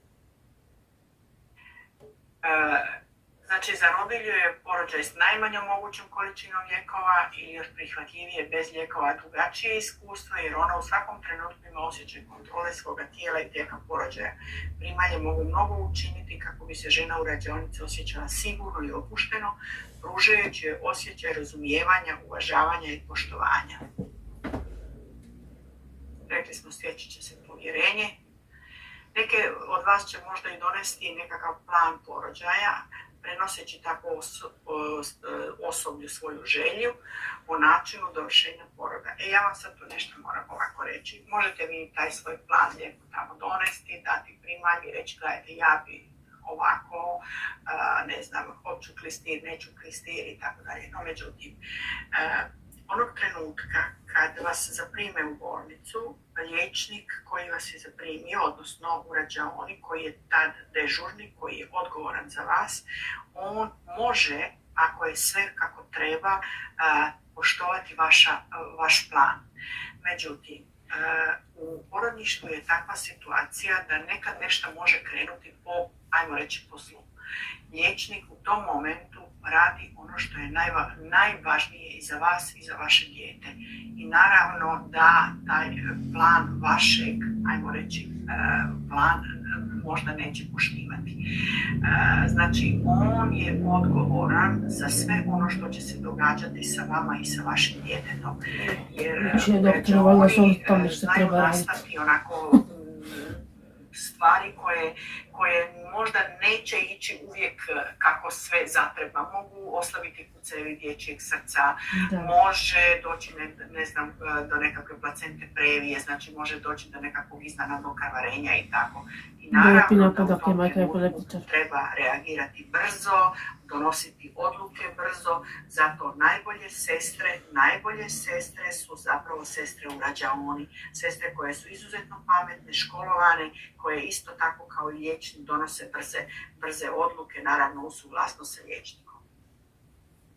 Znači, za rodilju je porođaj s najmanjom mogućom količinom lijekova ili još prihvatljivije bez lijekova drugačije iskustvo, jer ona u svakom trenutku ima osjećaj kontrole svoga tijela i tijeka porođaja. Primalje mogu mnogo učiniti kako bi se žena u rađaonici osjećala sigurno i opušteno, pružajući joj osjećaj razumijevanja, uvažavanja i poštovanja. Rekli smo, stječi će se povjerenje. Neke od vas će možda i donesti nekakav plan porođaja, prenoseći tako oso, osoblju svoju želju o načinu dovršenja poroda. E, ja vam sad tu nešto moram ovako reći. Možete vi taj svoj plan lijepo tamo donesti, dati primalji, reći, gledajte, ja bi ovako, ne znam, hoću klistir, neću klistir i tako dalje. No, međutim, onog trenutka kad vas zaprime u bolnicu, liječnik koji vas je zaprimio, odnosno u rađaoni koji je tad dežurni, koji je odgovoran za vas, on može, ako je sve kako treba, poštovati vaša, vaš plan. Međutim, u porodništvu je takva situacija da nekad nešto može krenuti po, ajmo reći, po zlu. Liječnik u tom momentu radi ono što je najva, najvažnije i za vas i za vaše dijete. I naravno da taj plan vašeg, ajmo reći, plan možda neće poštivati. Znači, on je odgovoran za sve ono što će se događati sa vama i sa vašim djetetom. Jer oni znaju nastati onako stvari koje, koje možda neće ići uvijek kako sve zatreba. Mogu oslabiti pucevi dječjeg srca, da. Može doći ne, ne znam, do nekakve placente previje, znači može doći do nekakvog iznenadnog krvarenja i tako. I naravno da u tom trenutku treba reagirati brzo, donositi odluke brzo, zato najbolje sestre, najbolje sestre su zapravo sestre u rađaoni, sestre koje su izuzetno pametne, školovane, koje isto tako kao i liječnik donose brze, brze odluke, naravno u suglasnost sa liječnikom.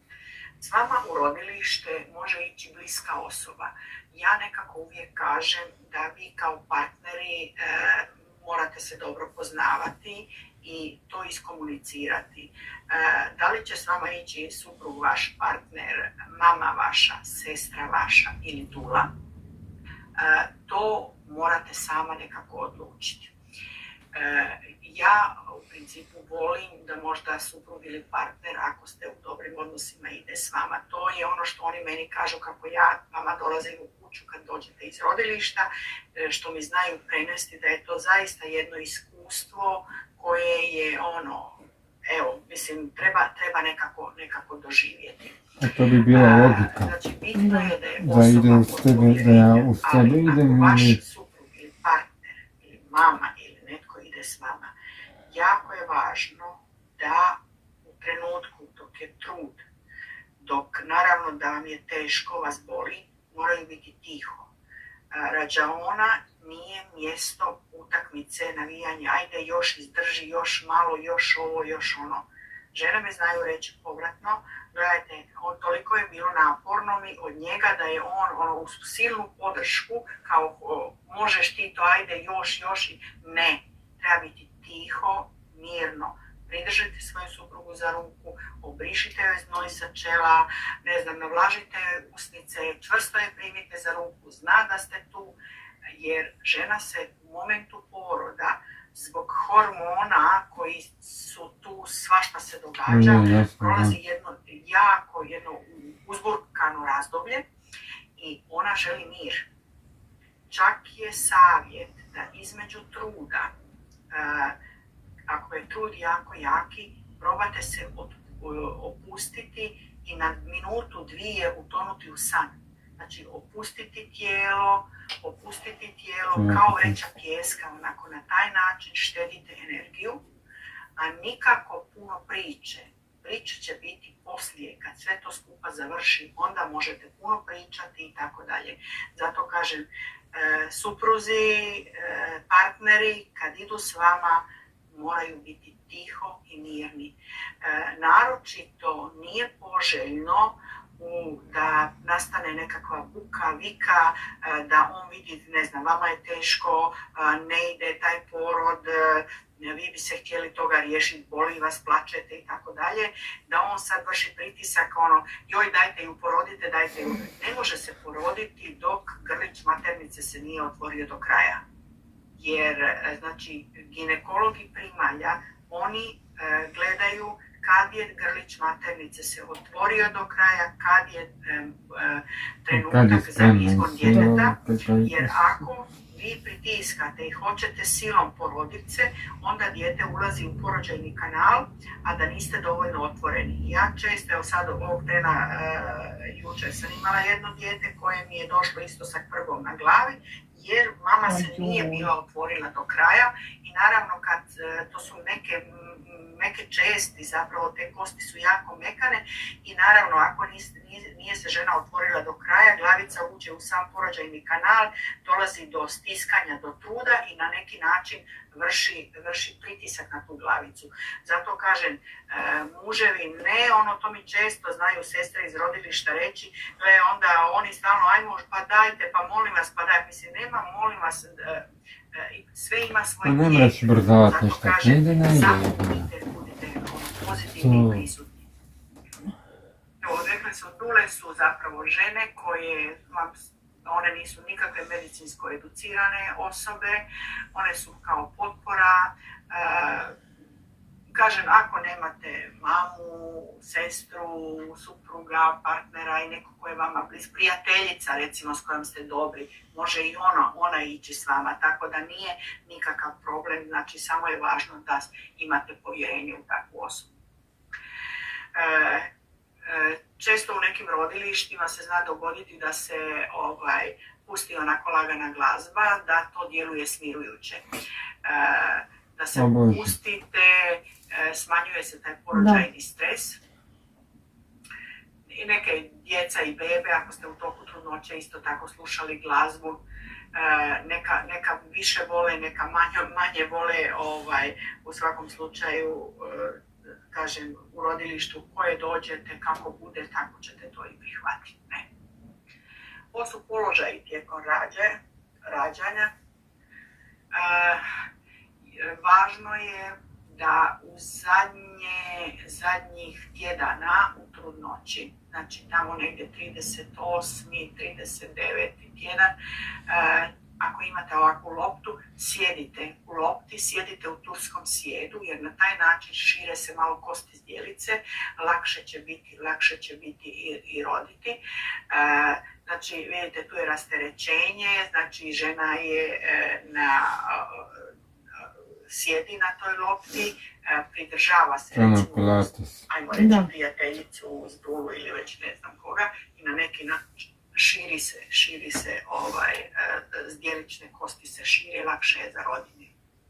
S vama u rodilište može ići bliska osoba. Ja nekako uvijek kažem da vi kao partneri e, morate se dobro poznavati i to iskomunicirati. E, da li će s vama ići suprug vaš partner, mama vaša, sestra vaša ili dula? E, to morate sama nekako odlučiti. E, ja u principu volim da možda suprug ili partner, ako ste u dobrim odnosima, ide s vama. To je ono što oni meni kažu kako ja vama dolazim u kuću kad dođete iz rodilišta, što mi znaju prenesti da je to zaista jedno iskustvo koje je ono, evo, mislim, treba, treba nekako, nekako doživjeti. A to bi bila logika. Znači, bitno je da je da ide uz tebe, da ja uz tebe idem ili... vaš ili... suprug ili partner ili mama ili netko ide s vama, jako je važno da u trenutku dok je trud, dok naravno da vam je teško, vas boli, moraju biti tiho. Rađaona nije mjesto utakmice, navijanja, ajde još izdrži, još malo, još ovo, još ono. Žene mi znaju reći povratno, gledajte, on toliko je bilo naporno mi od njega da je on ono, uz silnu podršku, kao o, možeš ti to, ajde još, još, ne, treba biti tiho, mirno. Pridržite svoju suprugu za ruku, obrišite joj znoj sa čela, ne znam, navlažite joj usnice, čvrsto je primite za ruku, zna da ste tu, jer žena se u momentu poroda zbog hormona koji su tu, svašta se događa, mm, prolazi jedno jako, jedno uzburkano razdoblje i ona želi mir. Čak je savjet da između truda, uh, ako je trud jako jaki, probate se opustiti i na minutu, dvije utonuti u san. Znači opustiti tijelo, opustiti tijelo kao vreća pijeska, onako na taj način štedite energiju, a nikako puno priče. Priče će biti poslije, kad sve to skupa završi, onda možete puno pričati i tako dalje. Zato kažem, e, supruzi, e, partneri, kad idu s vama, moraju biti tiho i mirni. E, naročito nije poželjno u, da nastane nekakva buka, vika, e, da on vidi, ne znam, vama je teško, e, ne ide taj porod, e, vi bi se htjeli toga riješiti, boli vas, plačete i tako dalje, da on sad vrši pritisak, ono, joj dajte ju porodite, dajte ju. Ne može se poroditi dok grlić maternice se nije otvorio do kraja. Jer, znači, ginekologi primalja, oni e, gledaju kad je grlić maternice se otvorio do kraja, kad je e, e, trenutak za izgon djeteta, jer ako vi pritiskate i hoćete silom porodice, onda dijete ulazi u porođajni kanal, a da niste dovoljno otvoreni. Ja često, evo sad ovog trena, e, jučer sam imala jedno dijete koje mi je došlo isto sa krvom na glavi, jer mama se nije bila otvorila do kraja i naravno kad to su neke meke česti, zapravo te kosti su jako mekane i naravno ako nije, nije se žena otvorila do kraja, glavica uđe u sam porođajni kanal, dolazi do stiskanja, do truda i na neki način vrši, vrši pritisak na tu glavicu. Zato kažem, muževi ne, ono to mi često znaju sestre iz rodilišta reći, gle onda oni stalno, ajmo pa dajte, pa molim vas, pa daj, mislim nema, molim vas, sve ima svoje tijek. Pa ne mreš brzavat ništa, ne ide na ide. Samo budite, budite pozitivni i prisutni. Evo, rekli su, dule su zapravo žene koje, one nisu nikakve medicinsko educirane osobe, one su kao potpora. Kažem, ako nemate mamu, sestru, supruga, partnera i neko ko je vama bliz, prijateljica recimo s kojom ste dobri, može i ona, ona ići s vama, tako da nije nikakav problem, znači samo je važno da imate povjerenje u takvu osobu. E, e, često u nekim rodilištima se zna dogoditi da se ovaj, pusti onako lagana glazba, da to djeluje smirujuće. E, da se pustite, smanjuje se taj porođajni stres. I neke djeca i bebe, ako ste u toku trudnoće isto tako slušali glazbu, neka, neka više vole, neka manje, manje vole, ovaj, u svakom slučaju kažem, u rodilištu koje dođete, kako bude, tako ćete to i prihvatiti. Ne. Ovo su položaji tijekom rađe, rađanja. E, važno je da u zadnje, zadnjih tjedana u trudnoći, znači tamo negdje trideset osmi trideset deveti tjedan, e, ako imate ovakvu loptu, sjedite u lopti, sjedite u turskom sjedu, jer na taj način šire se malo kosti zdjelice, lakše će biti, lakše će biti i, i roditi. E, znači, vidite, tu je rasterećenje, znači žena je e, na, e, sjedi na toj lopti, e, pridržava se, recimo, ajmo reći, da. Prijateljicu uz dulu ili već ne znam koga, i na neki način širi se, širi se ovaj, zdjelične kosti se šire, lakše je za rodilje.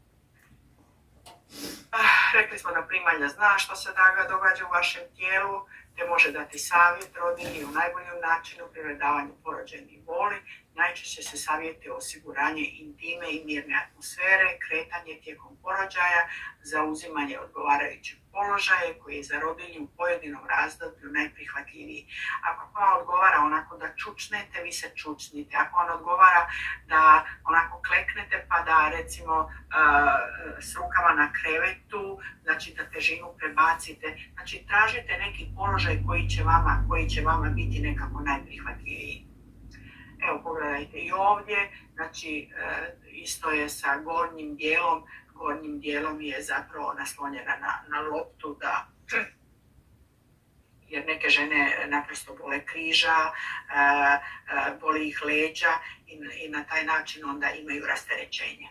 Ah, rekli smo da primalja zna što se događa u vašem tijelu, te može dati savjet rodilji u najboljem načinu pri prevladavanju porođajnih boli. Najčešće se savjeti osiguranje intime i mirne atmosfere, kretanje tijekom porođaja, zauzimanje odgovarajućeg položaja koji je za rodilju u pojedinom razdoblju najprihvatljiviji. Ako vam odgovara onako da čučnete, vi se čučnite. Ako vam odgovara da onako kleknete pa da recimo s rukama na krevetu, znači da težinu prebacite, znači tražite neki položaj koji će vama, koji će vama biti nekako najprihvatljiviji. Evo, pogledajte i ovdje, znači isto je sa gornjim dijelom, gornjim dijelom je zapravo naslonjena na, na loptu, da, jer neke žene naprosto bole križa, boli ih leđa i, i na taj način onda imaju rasterećenje.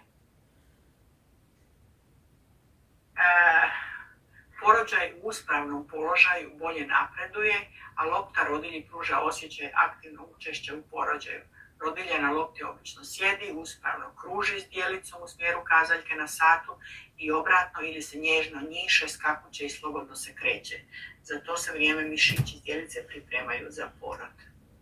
Porođaj u uspravnom položaju bolje napreduje, a lopta rodilji pruža osjećaj aktivnog učešća u porođaju. Rodilja na lopti obično sjedi, uspravno kruži zdjelicom u smjeru kazaljke na satu i obratno, ili se nježno njiše, skakuće i slobodno se kreće. Za to se vrijeme mišići zdjelice pripremaju za porod.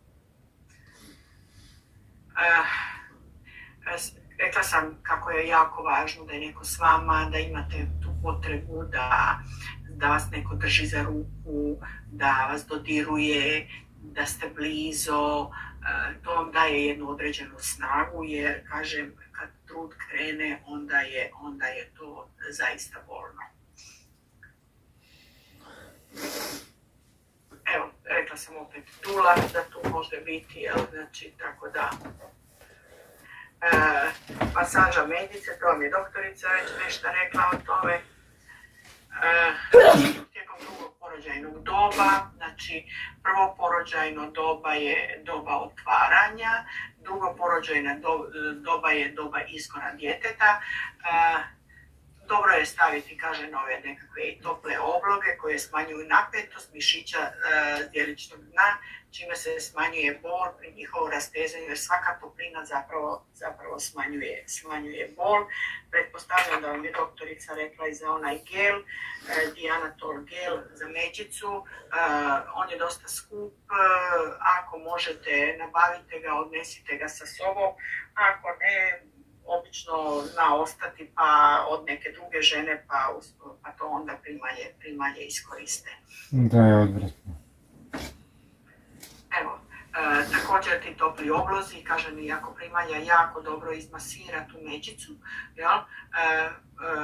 Uh, Rekla sam kako je jako važno da je neko s vama, da imate tu potrebu da, da vas neko drži za ruku, da vas dodiruje, da ste blizu. To vam daje jednu određenu snagu, jer, kažem, kad trud krene, onda je, onda je to zaista bolno. Evo, rekla sam opet dula, da tu može biti, jel, znači, tako da... E, masaža medice, to vam je doktorica već nešto rekla o tome. E, tijekom drugog porođajnog doba, znači prvo porođajno doba je doba otvaranja, drugo porođajna do, doba je doba izgona djeteta. E, dobro je staviti, kaže, nove nekakve tople obloge koje smanjuju napetost mišića e, zdjeličnog dna, čime se smanjuje bol pri njihovom rastezanju, jer svaka toplina zapravo, zapravo smanjuje, smanjuje bol. Pretpostavljam da vam je doktorica rekla i za onaj gel, eh, Dianatol gel za međicu. Eh, on je dosta skup, eh, ako možete nabavite ga, odnesite ga sa sobom, ako ne, obično zna ostati pa od neke druge žene, pa, pa to onda primalje, primalje iskoriste. Da je odvratno. Evo, e, također ti topli oblozi, kažem, i ako primalja jako dobro izmasira tu međicu, jel, e, e,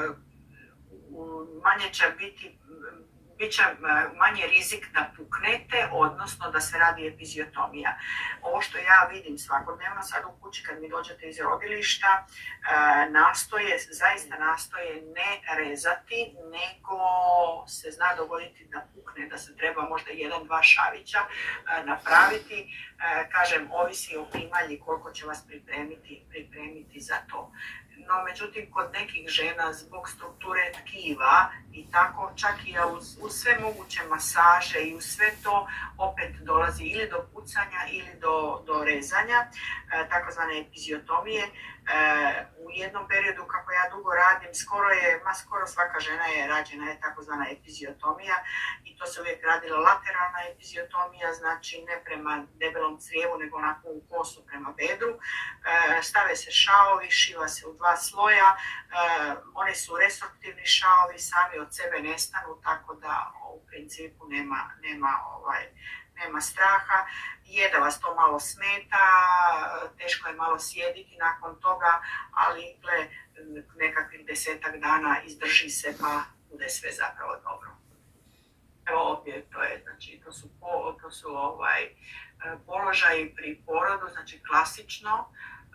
manje će biti, bit će manje rizik da puknete, odnosno da se radi epiziotomija. Ovo što ja vidim svakodnevno sad u kući kad mi dođete iz rodilišta, nastoje, zaista nastoje ne rezati, nego se zna dogoditi da pukne, da se treba možda jedan, dva šavića napraviti. Kažem, ovisi o primalji koliko će vas pripremiti, pripremiti za to. No, međutim, kod nekih žena zbog strukture tkiva i tako, čak i uz, uz sve moguće masaže i uz sve to opet dolazi ili do pucanja kucanja ili do, do rezanja, takozvane epiziotomije. U jednom periodu kako ja dugo radim, skoro je, ma skoro svaka žena je rađena je takozvana epiziotomija i to se uvijek radila lateralna epiziotomija, znači ne prema debelom crijevu nego onako u kosu prema bedru. Stave se šaovi, šiva se u dva sloja, oni su resorptivni šaovi, sami od sebe nestanu, tako da u principu nema, nema, ovaj, nema straha. Je da vas to malo smeta, teško je malo sjediti nakon toga, ali gle, nekakvih desetak dana izdrži se pa bude sve zapravo dobro. Evo ovdje to je, znači to su, po, to su ovaj, položaji pri porodu, znači klasično,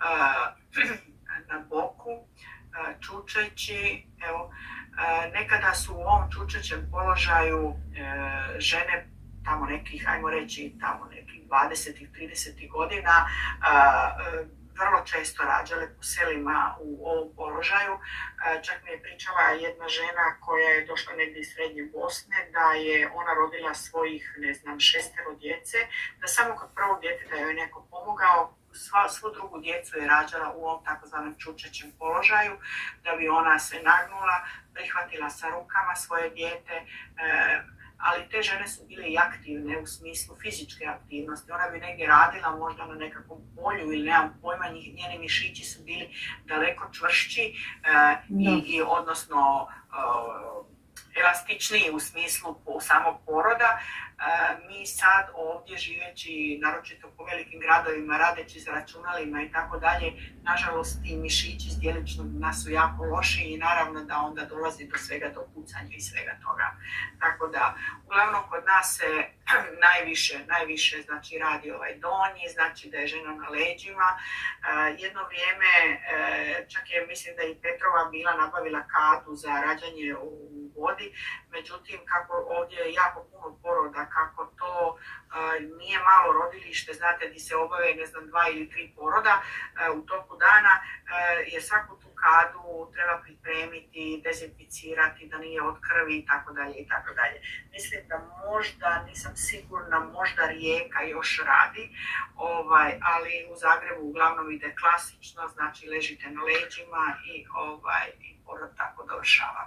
na boku, čučeći, evo, nekada su u ovom čučećem položaju žene tamo nekih, ajmo reći, tamo nekih dvadesetih, tridesetih godina, vrlo često rađale po selima u ovom položaju. Čak mi je pričala jedna žena koja je došla negdje iz Srednje Bosne, da je ona rodila svojih, ne znam, šestero djece, da samo kod prvog djeteta joj neko pomogao, Sva, svu drugu djecu je rađala u ovom takozvanom čučećem položaju, da bi ona se nagnula, prihvatila sa rukama svoje dijete, e, ali te žene su bile i aktivne u smislu fizičke aktivnosti. Ona bi negdje radila možda na nekakvom polju ili nemam pojma, njeni mišići su bili daleko čvršći, e, i, i odnosno e, elastičniji u smislu samog poroda. Mi sad ovdje živeći, naročito po velikim gradovima, radeći s računalima i tako dalje, nažalost ti mišići s dijeličnog dna su jako loši i naravno da onda dolazi do svega, do pucanja i svega toga. Tako da, uglavnom kod nas se najviše, najviše znači radi ovaj donji, znači da je žena na leđima. Jedno vrijeme, čak je mislim da i Petrova bila nabavila kadu za rađanje u vodi, međutim kako ovdje je jako puno poroda, kako to uh, nije malo rodilište, znate, gdje se obave, ne znam, dva ili tri poroda uh, u toku dana, uh, jer svaku tu kadu treba pripremiti, dezinficirati, da nije od krvi i tako dalje i tako dalje. Mislim da možda, nisam sigurna, možda Rijeka još radi, ovaj, ali u Zagrebu uglavnom ide klasično, znači ležite na leđima i, ovaj, i porod tako dovršava.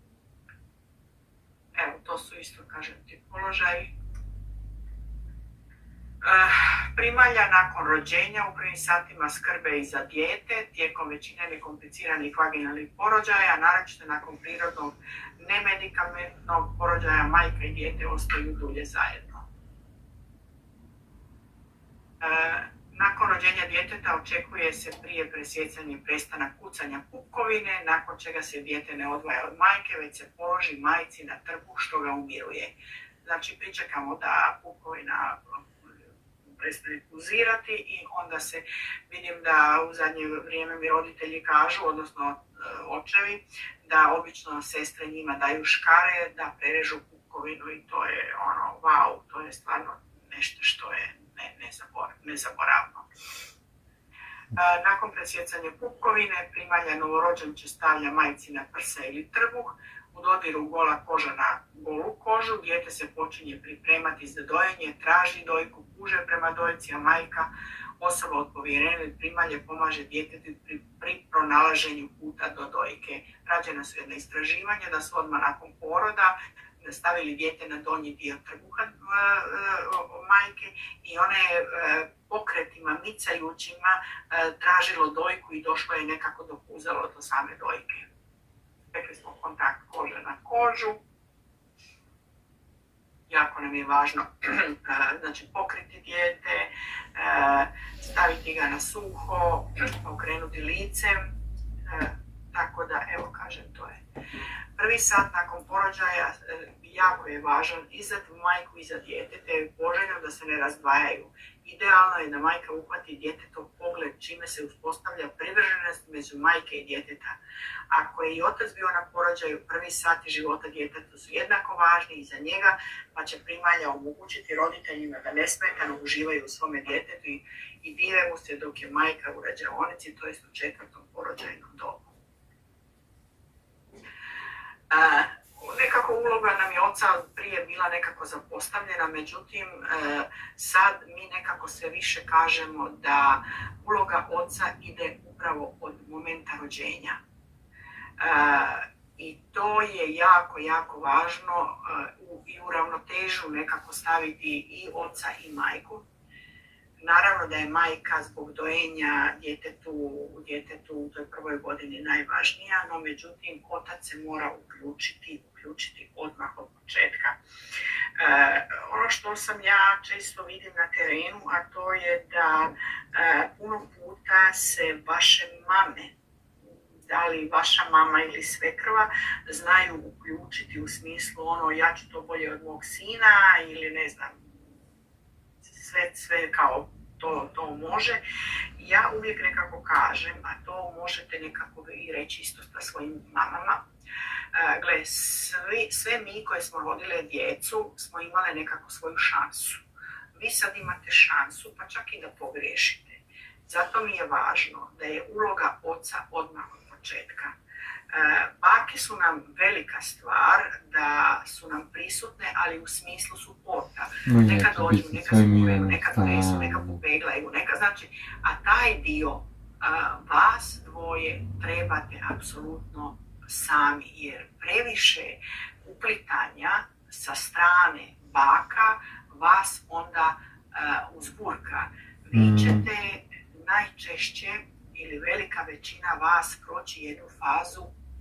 Evo, to su isto, kažem ti, položaji. Primalja nakon rođenja u prvim satima skrbe i za dijete, tijekom većine nekompliciranih vaginalnih porođaja, naročito nakon prirodnog nemedikamentnog porođaja, majka i dijete ostaju dulje zajedno. Nakon rođenja djeteta očekuje se prije presjecanja prestanak kucanja pupkovine, nakon čega se dijete ne odvaja od majke, već se položi majci na trbuh što ga umiruje. Znači pričekamo da pupkovina prestane pulzirati i onda se, vidim da u zadnje vrijeme mi roditelji kažu, odnosno očevi, da obično sestre njima daju škare da prerežu pupkovinu i to je ono, wow, to je stvarno nešto što je nezaboravno. Nakon presjecanja pupkovine, primalja novorođenče stavlja majci na prsa ili trbuh, u dodiru gola koža na golu kožu, dijete se počinje pripremati za dojenje, traži dojku, puže prema dojci, a majka, osoba od povjerenja primalje, pomaže djetetu pri, pri pronalaženju puta do dojke. Rađena su jedna istraživanja da su odmah nakon poroda stavili dijete na donji dio trbuha uh, uh, majke i one uh, pokretima, micajućima uh, tražilo dojku i došlo je nekako do puzalo do same dojke. Rekli smo kontakt kože na kožu. Jako nam je važno uh, znači pokriti dijete, uh, staviti ga na suho, okrenuti licem, uh, tako da evo kažem to je. Prvi sat nakon porođaja jako je važan i za majku i za dijete, te je poželjno da se ne razdvajaju. Idealno je da majka uhvati djetetov pogled, čime se uspostavlja privrženost među majke i djeteta. Ako je i otac bio na porođaju, prvi sati života djeteta su jednako važni i za njega, pa će primalja omogućiti roditeljima da nesmetano uživaju u svome djetetu i, i dive mu se dok je majka u rađaonici, to jest u četvrtom porođajnom dobu. Uh, nekako nekako uloga nam je oca prije bila nekako zapostavljena, međutim sad mi nekako sve više kažemo da uloga oca ide upravo od momenta rođenja. I to je jako, jako važno i u ravnotežu nekako staviti i oca i majku. Naravno da je majka zbog dojenja djetetu, djetetu u toj prvoj godini najvažnija, no međutim otac se mora uključiti, uključiti odmah od početka. E, ono što sam ja često vidim na terenu, a to je da e, puno puta se vaše mame, da li vaša mama ili svekrva, znaju uključiti u smislu ono ja ću to bolje od mog sina ili ne znam, sve, sve kao to, to može. Ja uvijek nekako kažem, a to možete nekako i reći isto sa svojim mamama. Uh, gle, svi, sve mi koje smo rodile djecu smo imale nekako svoju šansu. Vi sad imate šansu, pa čak i da pogriješite. Zato mi je važno da je uloga oca odmah od početka. Bake su nam velika stvar, da su nam prisutne, ali u smislu suporta. No, neka dođu, neka skuju, neka donesu, neka popeglaju, neka znači, a taj dio a, vas dvoje trebate apsolutno sami, jer previše uplitanja sa strane baka vas onda a, uzburka. Vi ćete najčešće ili velika većina vas proći jednu fazu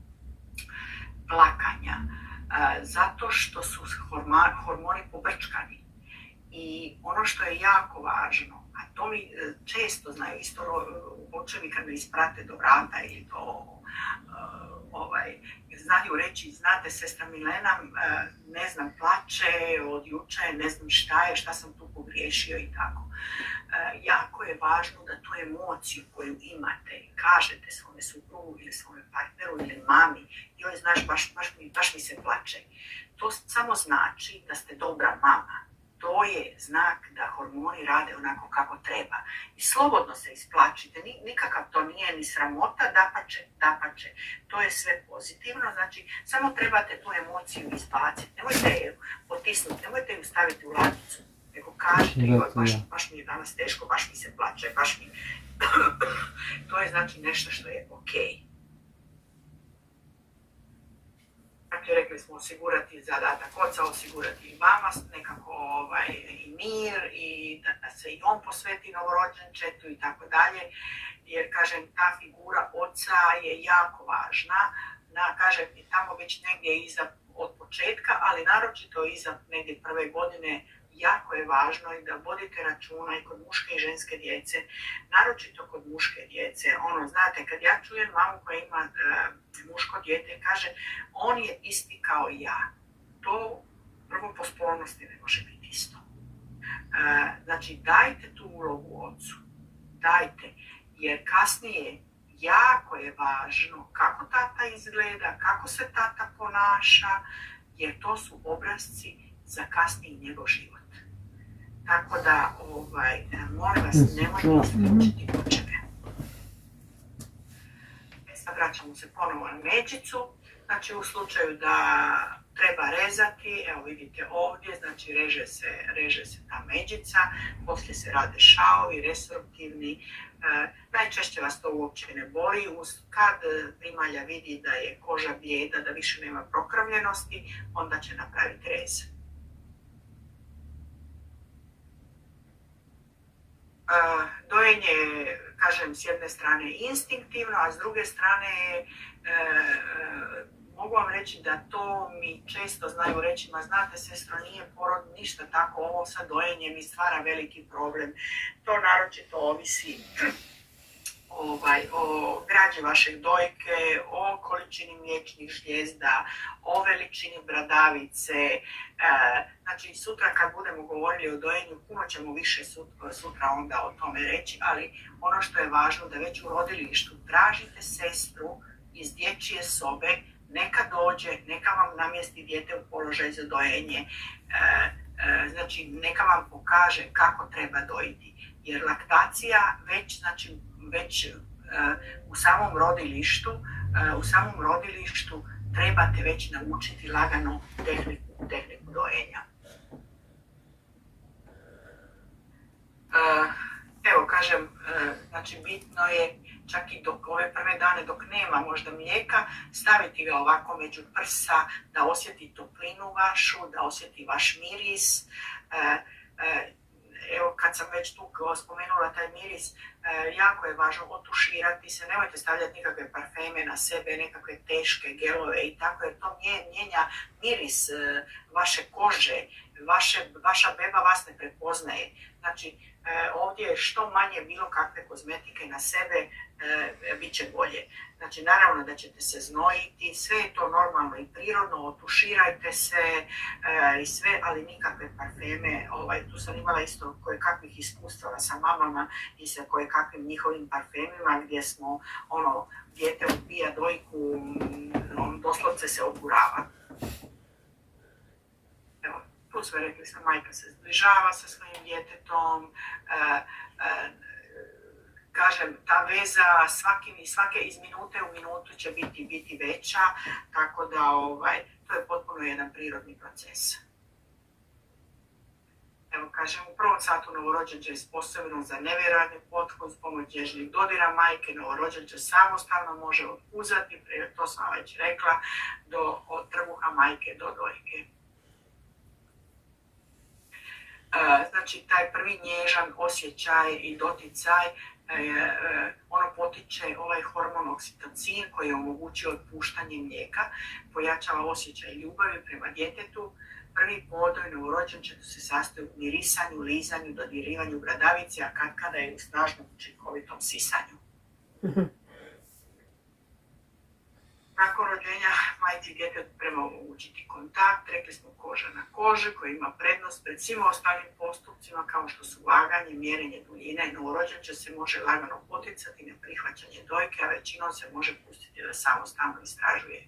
plakanja, zato što su hormoni pobrčkani. I ono što je jako važno, a to mi često znaju isto očevi kad me isprate do vrata ili do ovaj, znaju reći, znate, sestra Milena, ne znam, plače od juče, ne znam šta je, šta sam tu pogriješio i tako. Jako je važno da tu emociju koju imate, kažete svome suprugu ili svome partneru ili mami, joj, znaš, baš, baš, mi, baš mi se plače. To samo znači da ste dobra mama. To je znak da hormoni rade onako kako treba. I slobodno se isplačite, nikakav to nije ni sramota, dapače, dapače. To je sve pozitivno, znači samo trebate tu emociju izbaciti. Nemojte ju potisnuti, nemojte ju staviti u ladicu, nego kažete, joj, baš, baš mi je danas teško, baš mi se plače, baš mi... To je znači nešto što je okej. Dakle, rekli smo osigurati zadatak oca, osigurati i vama nekako ovaj, i mir i da, da se i on posveti novorođenčetu i tako dalje. Jer, kažem, ta figura oca je jako važna. Na, kažem, i tamo već negdje iza od početka, ali naročito iza negdje prve godine jako je važno i da vodite računa i kod muške i ženske djece, naročito kod muške djece. Ono, znate, kad ja čujem mamu koja ima uh, muško dijete, kaže, on je isti kao ja. To prvo po spolnosti ne može biti isto. Uh, znači, dajte tu ulogu ocu. Dajte. Jer kasnije jako je važno kako tata izgleda, kako se tata ponaša, jer to su obrasci za kasniji njegov život. Tako da, ovaj, molim vas, nemojte isključiti očeve. Sad vraćamo se ponovo na međicu. Znači, u slučaju da treba rezati, evo vidite ovdje, znači reže se, reže se ta međica, poslije se rade šaovi, resorptivni. E, najčešće vas to uopće ne boli. Kad primalja vidi da je koža blijeda, da više nema prokrvljenosti, onda će napraviti rez. Uh, dojenje je, kažem, s jedne strane instinktivno, a s druge strane uh, uh, mogu vam reći da to mi često znaju reći, ma znate, sestro, nije porod ništa tako, ovo sa dojenjem mi stvara veliki problem. To naročito ovisi ovaj, o građi vašeg dojke, o količini mliječnih žlijezda, o veličini bradavice. E, znači, sutra kad budemo govorili o dojenju, puno ćemo više sutra, sutra onda o tome reći, ali ono što je važno da već u rodilištu tražite sestru iz dječje sobe, neka dođe, neka vam namjesti dijete u položaj za dojenje, e, e, znači neka vam pokaže kako treba dojiti. Jer laktacija već, znači, već uh, u samom rodilištu, uh, u samom rodilištu trebate već naučiti lagano tehniku, tehniku dojenja. Evo, kažem, znači bitno je čak i dok ove prve dane dok nema možda mlijeka, staviti ga ovako među prsa, da osjeti toplinu vašu, da osjeti vaš miris. Evo, kad sam već tu spomenula taj miris, jako je važno otuširati se, nemojte stavljati nikakve parfeme na sebe, nekakve teške gelove i tako, jer to mijenja miris vaše kože, vaše, vaša beba vas ne prepoznaje. Znači, ovdje je što manje bilo kakve kozmetike na sebe, e, bit će bolje. Znači, naravno da ćete se znojiti, sve je to normalno i prirodno, otuširajte se e, i sve, ali nikakve parfeme. Ovaj, tu sam imala isto koje kakvih iskustava sa mamama i sa koje kakvim njihovim parfemima gdje smo, ono, dijete upija dojku, on doslovce se ogurava. Evo, tu sve rekli sam, majka se zbližava sa svojim djetetom, e, e, kažem, ta veza svaki, svake iz minute u minutu će biti, biti veća, tako da ovaj, to je potpuno jedan prirodni proces. Evo, kažem, u prvom satu novorođenče je sposobno za nevjerojatni pothod s pomoć nježnih dodira majke. Novorođenče samostalno može otpuzati, to sam već rekla, do, od trbuha majke do dojke. Znači, taj prvi nježan osjećaj i doticaj, ono potiče ovaj hormon oksitocin koji omogućuje otpuštanje mlijeka, pojačava osjećaj ljubavi prema djetetu. Prvi podoj novorođenčetu se sastoji u mirisanju, lizanju, dodirivanju bradavice, a kad kada je u snažnom učinkovitom sisanju. Nakon rođenja majci i djetetu treba omogućiti kontakt, rekli smo koža na koži, koji ima prednost pred svim ostalim postupcima kao što su vaganje, mjerenje duljine. Novorođenče se može lagano poticati na prihvaćanje dojke, a većinom se može pustiti da samostalno istražuje.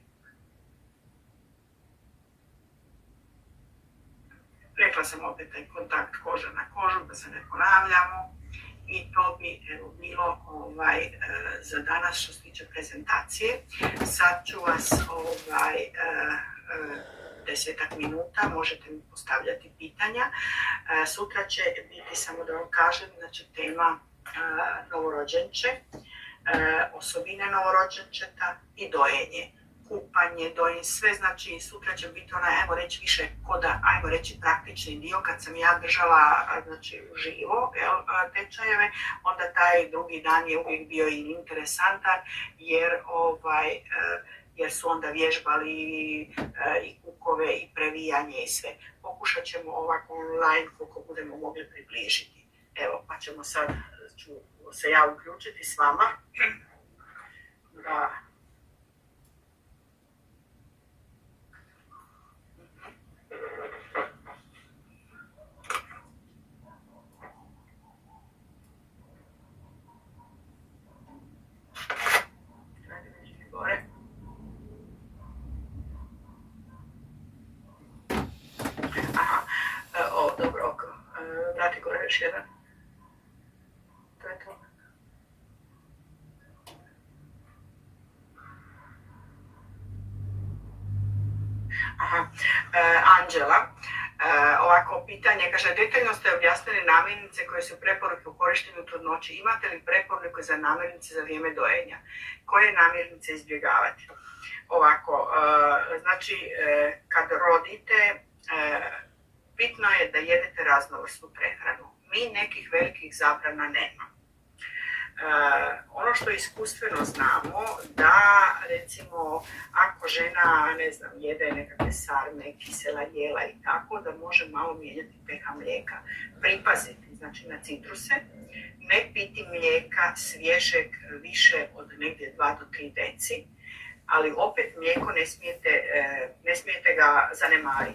Rekla sam opet taj kontakt koža na kožu, da se ne ponavljamo. I to bi evo, bilo ovaj, e, za danas što se tiče prezentacije. Sad ću vas ovaj, e, e, desetak minuta, možete mi postavljati pitanja. E, sutra će biti, samo da vam kažem, znači tema e, novorođenče, e, osobine novorođenčeta i dojenje. Kupanje, dojenje, sve, znači sutra će biti onaj, ajmo reći, više koda, ajmo reći, praktični dio. Kad sam ja držala, znači, uživo tečajeve, onda taj drugi dan je uvijek bio i interesantan, jer, ovaj, jer su onda vježbali i kukove i previjanje i sve. Pokušat ćemo ovako online koliko budemo mogli približiti. Evo, pa ćemo sad, ću se ja uključiti s vama. Da. Još jedan. To je to. Aha. E, Anđela, e, ovako pitanje, kaže, detaljno ste objasnili namirnice koje su preporuke u korištenju trudnoći. Imate li preporuke za namirnice za vrijeme dojenja? Koje namirnice izbjegavati? Ovako, e, znači, e, kad rodite, e, bitno je da jedete raznovrsnu prehranu. Mi nekih velikih zabrana nema. E, ono što iskustveno znamo, da recimo ako žena, ne znam, jede nekakve sarme, kisela jela i tako, da može malo mijenjati pH mlijeka. Pripaziti, znači na citruse, ne piti mlijeka svježeg više od negdje dva do tri deci, ali opet mlijeko ne smijete, ne smijete ga zanemariti, jer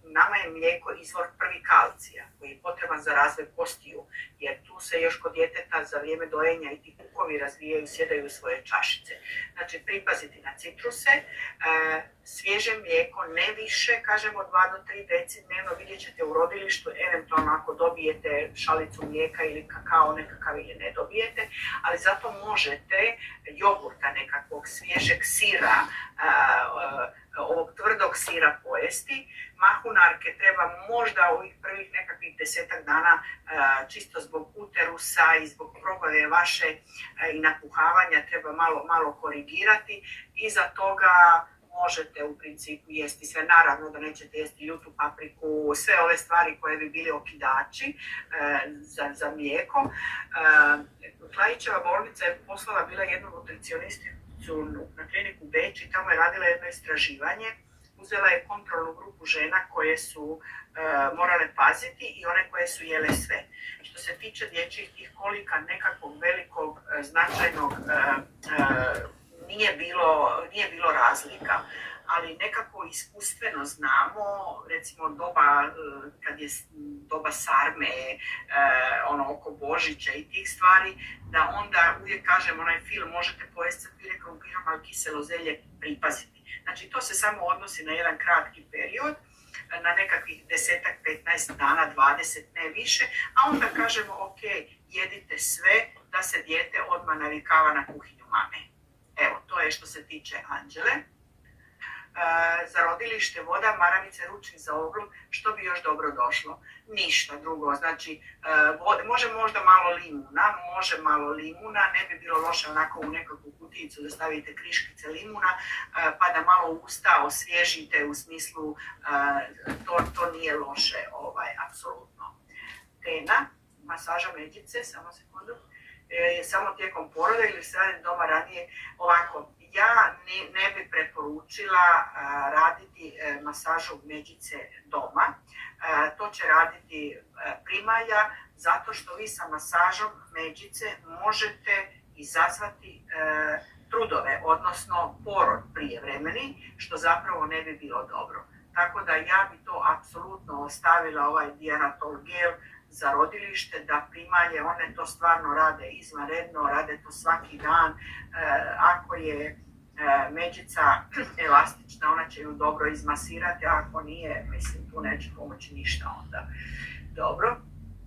nama je mlijeko izvor prvi kalcija koji je potreban za razvoj kostiju, jer tu se još kod djeteta za vrijeme dojenja i ti kukovi razvijaju, sjedaju u svoje čašice. Znači, pripaziti na citruse, e, svježe mlijeko, ne više, kažemo dva do tri deci dnevno, vidjet ćete u rodilištu, eventualno ako dobijete šalicu mlijeka ili kakao nekakav ili ne dobijete, ali zato možete jogurta nekakvog svježeg sira, a, a, ovog tvrdog sira pojesti. Mahunarke treba možda ovih prvih nekakvih desetak dana a, čisto zbog uterusa i zbog probave vaše a, i napuhavanja treba malo, malo korigirati. Iza toga možete u principu jesti sve, naravno da nećete jesti ljutu papriku, sve ove stvari koje bi bili okidači e, za, za mlijeko. E, Klaićeva bolnica je poslala bila jednu nutricionisticu na kliniku Beč i tamo je radila jedno istraživanje. Uzela je kontrolnu grupu žena koje su e, morale paziti i one koje su jele sve. Što se tiče dječjih tih kolika, nekakvog velikog, e, značajnog e, e, Nije bilo, nije bilo razlika, ali nekako iskustveno znamo, recimo doba, kad je doba sarme, ono oko Božića i tih stvari, da onda uvijek kažem onaj film možete pojesti sa pire krumpirom, ali kiselo zelje pripaziti. Znači to se samo odnosi na jedan kratki period, na nekakvih desetak, petnaest dana, dvadeset, ne više, a onda kažemo ok, jedite sve da se dijete odmah navikava na kuhinju mame. Evo, to je što se tiče Anđele. E, za rodilište voda, maramice, ručnik za ogluv, što bi još dobro došlo? Ništa drugo, znači e, vode, može možda malo limuna, može malo limuna, ne bi bilo loše onako u nekakvu kutijicu da stavite kriškice limuna, e, pa da malo usta osvježite u smislu, e, to, to nije loše, ovaj, apsolutno. Tena, masaža međice, samo sekundu. E, samo tijekom poroda ili se radi doma ranije. Ovako, ja ne, ne bi preporučila a, raditi a, masažu međice doma. A, to će raditi a, primalja, zato što vi sa masažom međice možete izazvati a, trudove, odnosno porod prijevremeni, što zapravo ne bi bilo dobro. Tako da ja bi to apsolutno ostavila ovaj Dianatol gel za rodilište, da primalje, one to stvarno rade izvanredno, rade to svaki dan. E, ako je e, međica elastična, ona će ju dobro izmasirati, a ako nije, mislim, tu neće pomoći ništa onda. Dobro.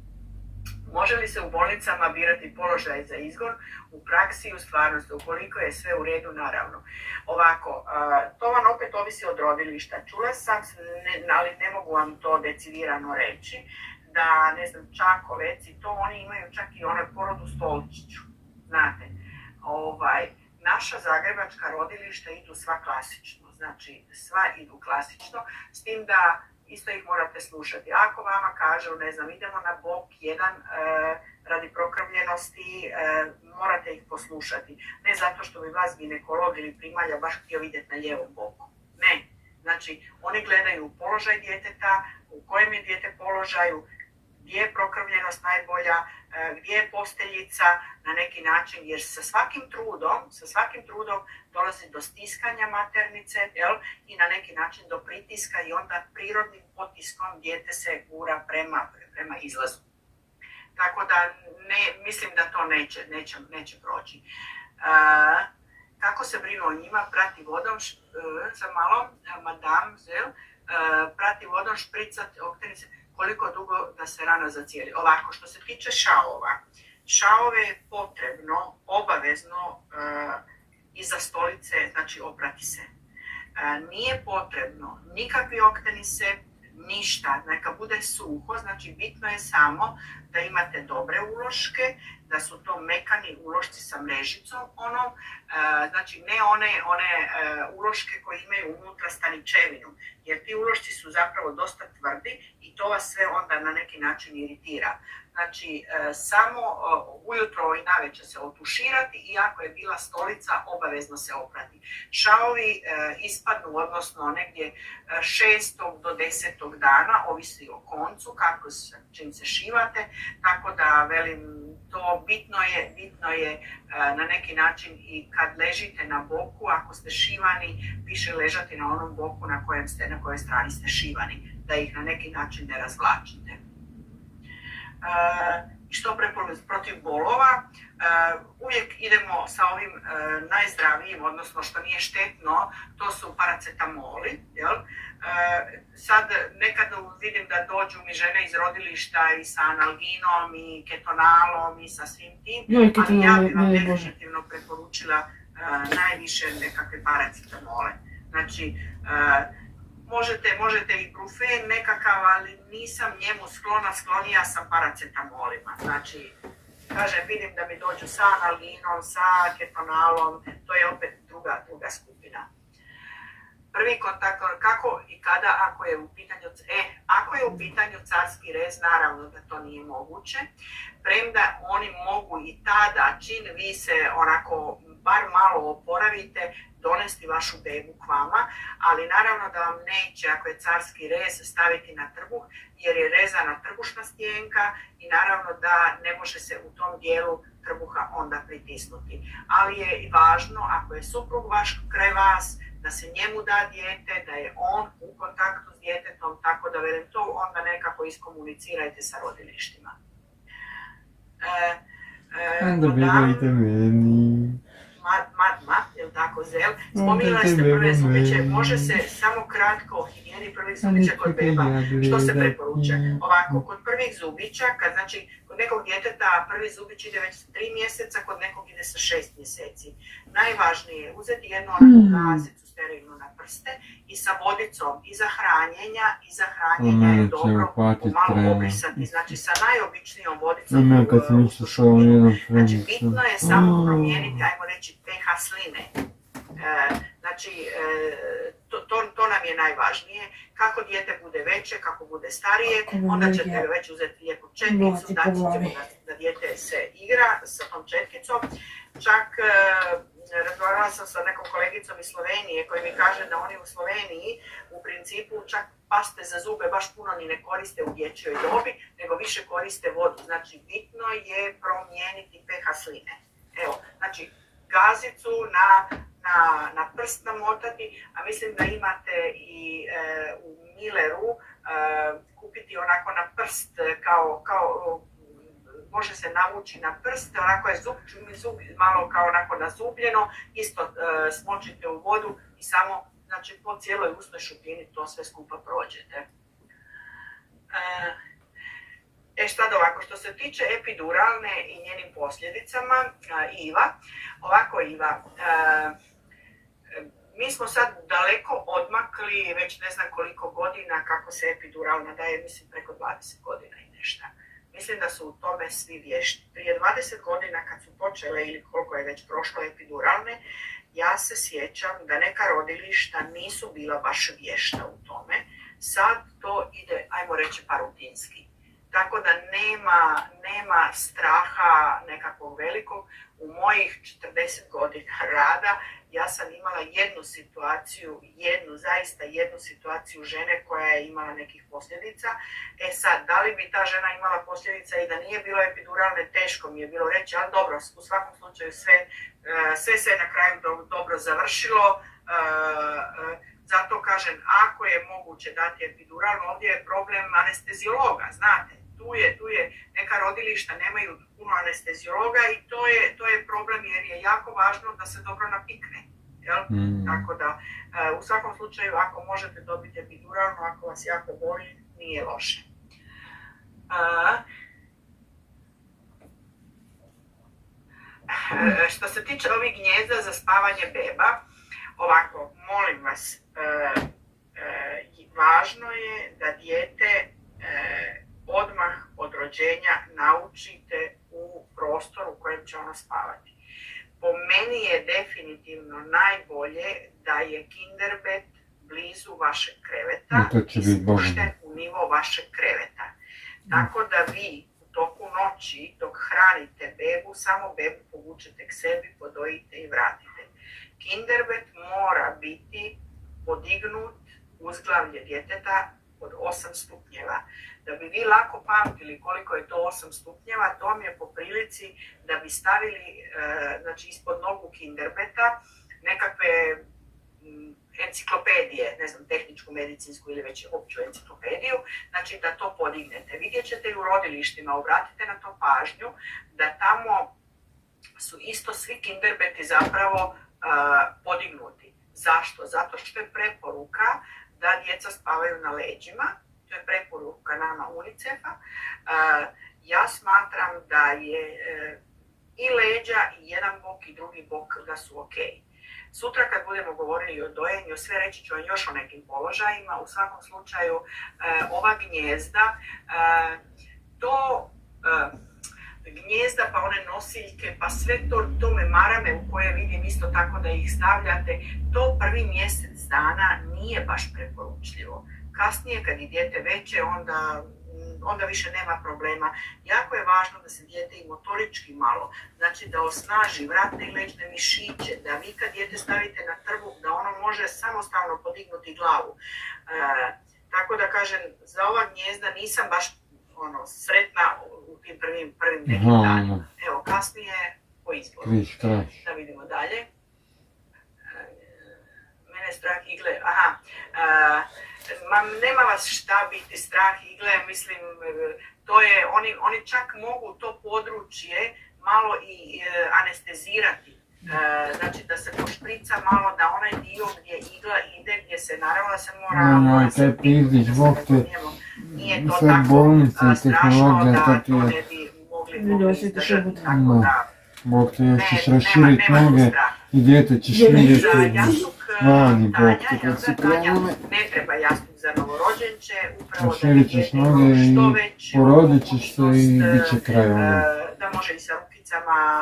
Može li se u bolnicama birati položaj za izgor? U praksi i u stvarnosti, ukoliko je sve u redu, naravno. Ovako, to vam opet ovisi od rodilišta. Čula sam, ali ne mogu vam to decidirano reći, da, ne znam, Čakovec i to, oni imaju čak i onaj porod u stolčiću, znate. Ovaj, naša zagrebačka rodilišta idu sva klasično, znači sva idu klasično, s tim da isto ih morate slušati. Ako vama kažu, ne znam, idemo na bok jedan e, radi prokrvljenosti, e, morate ih poslušati. Ne zato što bi vas ginekolog ili primalja baš htio vidjeti na lijevom boku. Ne. Znači, oni gledaju položaj djeteta, u kojem je dijete položaju, gdje je prokrvljenost najbolja, gdje je posteljica na neki način, jer sa svakim trudom, sa svakim trudom dolazi do stiskanja maternice, jel? I na neki način do pritiska i onda prirodnim potiskom dijete se gura prema, prema izlazu. Tako da ne, mislim da to neće, neće, neće proći. Uh, kako se brinu o njima, prati vodom, uh, za malo, uh, madame, zel, uh, prati vodom, špricat, oktenice, koliko dugo da se rana zacijeli. Ovako, što se tiče šaova, šaove je potrebno, obavezno, uh, iza stolice, znači oprati se. Uh, nije potrebno nikakvi oktenise, ništa, neka bude suho, znači bitno je samo da imate dobre uloške, da su to mekani ulošci sa mrežicom, ono, uh, znači ne one, one uh, uloške koje imaju unutra staničevinu, jer ti ulošci su zapravo dosta tvrdi i to vas sve onda na neki način iritira. Znači, uh, samo uh, ujutro i navečer se otuširati i ako je bila stolica, obavezno se oprati. Šaovi uh, ispadnu, odnosno negdje uh, šestog do desetog dana, ovisi o koncu, kako se, čim se šivate, tako da velim, to bitno je, bitno je uh, na neki način i kad ležite na boku, ako ste šivani, više ležati na onom boku na kojem ste, na kojoj strani ste šivani. da ih na neki način ne razvlačite. Što preporučujem protiv bolova? Uvijek idemo sa ovim najzdravijim, odnosno što nije štetno, to su paracetamoli. Jel? Sad nekad vidim da dođu mi žene iz rodilišta i sa analginom i ketonalom i sa svim tim, ali ja bih vam definitivno preporučila najviše nekakve paracetamole. Znači, Možete, možete i brufen nekakav, ali nisam njemu sklona, sklonija sam paracetamolima. Znači, kažem, vidim da mi dođu sa analginom, sa ketonalom, to je opet druga, druga skupina. Prvi kontakt, kako i kada, ako je u pitanju, e, ako je u pitanju carski rez, naravno da to nije moguće, premda oni mogu i tada, čim vi se onako bar malo oporavite, donesti vašu bebu k vama, ali naravno da vam neće, ako je carski rez, staviti na trbuh, jer je rezana trbušna stijenka i naravno da ne može se u tom dijelu trbuha onda pritisnuti. Ali je i važno, ako je suprug vaš kraj vas, da se njemu da dijete, da je on u kontaktu s djetetom, tako da velim to onda nekako iskomunicirajte sa rodilištima. E, e, onda bježajte meni. Mad, mad, mad, je tako, zel? Spominjali ste prve zubiće, može se samo kratko o higijeni prvih zubića kod beba. Što se preporuča? Ovako, kod prvih zubića, kad znači kod nekog djeteta prvi zubić ide već tri mjeseca, kod nekog ide sa šest mjeseci. Najvažnije je uzeti jednu onakvu gazicu sterilnu na prste i sa vodicom i za hranjenja i za hranjenja je dobro malo obrisati. Znači sa najobičnijom vodicom u šupinu. Znači bitno je samo promijeniti, ajmo reći, pH sline. E, znači to, to, to nam je najvažnije. Kako dijete bude veće, kako bude starije, onda ćete već uzeti lijepu četkicu, dati ćemo da, da dijete se igra sa tom četkicom. Čak razgovarala sam sa nekom kolegicom iz Slovenije koji mi kaže da oni u Sloveniji u principu čak paste za zube baš puno ni ne koriste u dječjoj dobi, nego više koriste vodu. Znači bitno je promijeniti pH sline. Evo, znači gazicu na, na, na prst namotati, a mislim da imate i e, u Milleru e, kupiti onako na prst kao, kao može se navući na prst, onako je zub, zub malo kao onako nazubljeno, isto e, smočite u vodu i samo, znači po cijeloj usnoj šupljini to sve skupa prođete. E, e šta ovako, što se tiče epiduralne i njenim posljedicama, e, Iva, ovako Iva, e, mi smo sad daleko odmakli, već ne znam koliko godina kako se epiduralna daje, mislim preko dvadeset godina i nešto. Mislim da su u tome svi vješti. Prije dvadeset godina kad su počele ili koliko je već prošlo epiduralne, ja se sjećam da neka rodilišta nisu bila baš vješta u tome. Sad to ide, ajmo reći, pa rutinski. Tako da nema, nema straha nekakvog velikog. U mojih četrdeset godina rada ja sam imala jednu situaciju, jednu, zaista jednu situaciju žene koja je imala nekih posljedica. E sad, da li bi ta žena imala posljedica i da nije bilo epiduralne, teško mi je bilo reći, ali dobro, u svakom slučaju sve, sve se na kraju do, dobro završilo. Zato kažem, ako je moguće dati epiduralno, ovdje je problem anesteziologa, znate. Tu je, tu je, neka rodilišta nemaju puno anesteziologa i to je, to je problem jer je jako važno da se dobro napikne. Jel? Mm. Tako da, u svakom slučaju, ako možete dobiti epiduralno, ako vas jako boli, nije loše. Uh, što se tiče ovih gnjezda za spavanje beba, ovako, molim vas, uh, uh, važno je da dijete uh, odmah od rođenja naučite u prostoru u kojem će ono spavati. Po meni je definitivno najbolje da je kinderbed blizu vašeg kreveta i spušten u nivo vašeg kreveta. Tako da vi u toku noći dok hranite bebu, samo bebu povučete k sebi, podojite i vratite. Kinderbed mora biti podignut uzglavlje djeteta od osam stupnjeva. Da bi vi lako pamtili koliko je to osam stupnjeva, to vam je po prilici da bi stavili e, znači ispod nogu kinderbeta nekakve, enciklopedije, ne znam, tehničku, medicinsku ili već opću enciklopediju, znači da to podignete. Vidjet ćete i u rodilištima, obratite na to pažnju, da tamo su isto svi kinderbedi zapravo uh, podignuti. Zašto? Zato što je preporuka da djeca spavaju na leđima, to je preporuka nama UNICEF-a. Uh, ja smatram da je uh, i leđa i jedan bok i drugi bok da su ok. Sutra kad budemo govorili o dojenju, sve reći ću vam još o nekim položajima. U svakom slučaju, uh, ova gnijezda, uh, to uh, gnijezda, pa one nosiljke, pa sve to, tome marame u koje vidim isto tako da ih stavljate, to prvi mjesec dana nije baš preporučljivo. Kasnije, kad je dijete veće, onda, onda više nema problema. Jako je važno da se dijete i motorički malo, znači da osnaži vratne i leđne mišiće, da vi kad dijete stavite na trbuh, da ono može samostalno podignuti glavu. E, tako da kažem, za ova gnijezda nisam baš ono, sretna u tim prvim, prvim nekim danima. Evo, kasnije po izboru. Kriš, kraš. Da vidimo dalje. Mene strah igle, aha. Ma, nema vas šta biti strah igle, mislim, to je, oni, oni čak mogu to područje malo i e, anestezirati. E, znači da se pošprica malo, da onaj dio gdje igla ide, gdje se naravno se mora... No, no, te pizdić, bog te... Nije to tako a, strašno da to ne bi mogli, mogli izdržati, tako da... Bog te još ćeš raširit noge i dijete ćeš vidjeti vani, bog te kad si krenule. Ne treba jastuk za novorođenče, upravo da raširit ćeš noge i porodit ćeš se i bit će kraj ono. Da može i sa rukicama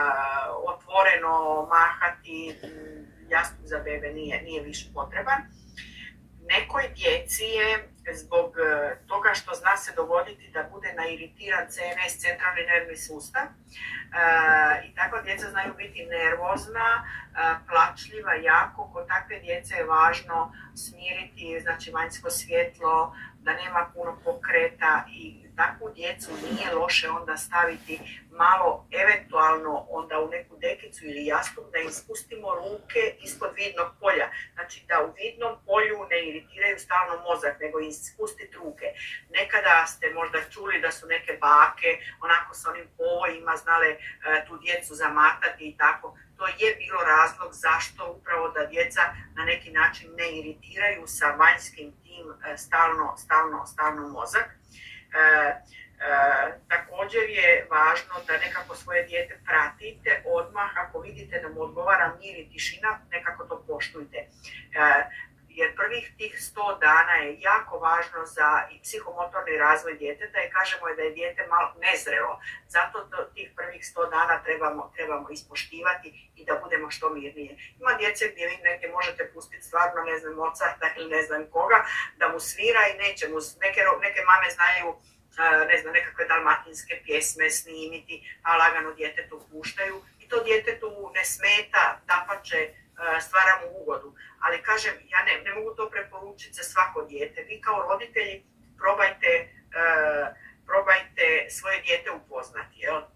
otvoreno mahati, jastuk za bebe nije, nije više potreban. Nekoj djeci je zbog toga što zna se dogoditi da bude nairitiran C N S, centralni nervni sustav, e, i takva djeca znaju biti nervozna, e, plačljiva jako. Kod takve djece je važno smiriti, znači vanjsko svjetlo, da nema puno pokreta, i takvu djecu nije loše onda staviti malo eventualno onda u neku dekicu ili jastuk, da im spustimo ruke ispod vidnog polja. Znači da u vidnom polju ne iritiraju stalno mozak, nego im spustiti ruke. Nekada ste možda čuli da su neke bake onako sa onim povojima znale e, tu djecu zamatati i tako. To je bilo razlog zašto upravo da djeca na neki način ne iritiraju sa vanjskim tim e, stalno, stalno, stalno mozak. E, E, također je važno da nekako svoje dijete pratite odmah, ako vidite da mu odgovara mir i tišina, nekako to poštujte. E, jer prvih tih sto dana je jako važno za i psihomotorni razvoj djeteta i kažemo je da je dijete malo nezrelo. Zato to, tih prvih sto dana trebamo, trebamo ispoštivati i da budemo što mirnije. Ima djece gdje vi neke možete pustiti stvarno, ne znam, Mozarta ili ne znam koga, da mu svira i neće mu, neke, neke mame znaju ne znam, nekakve dalmatinske pjesme snimiti, a lagano djetetu puštaju i to djetetu ne smeta, dapače stvara mu ugodu. Ali kažem, ja ne, ne mogu to preporučiti za svako dijete. Vi kao roditelji probajte, uh, probajte svoje dijete upoznati, jel? Uh,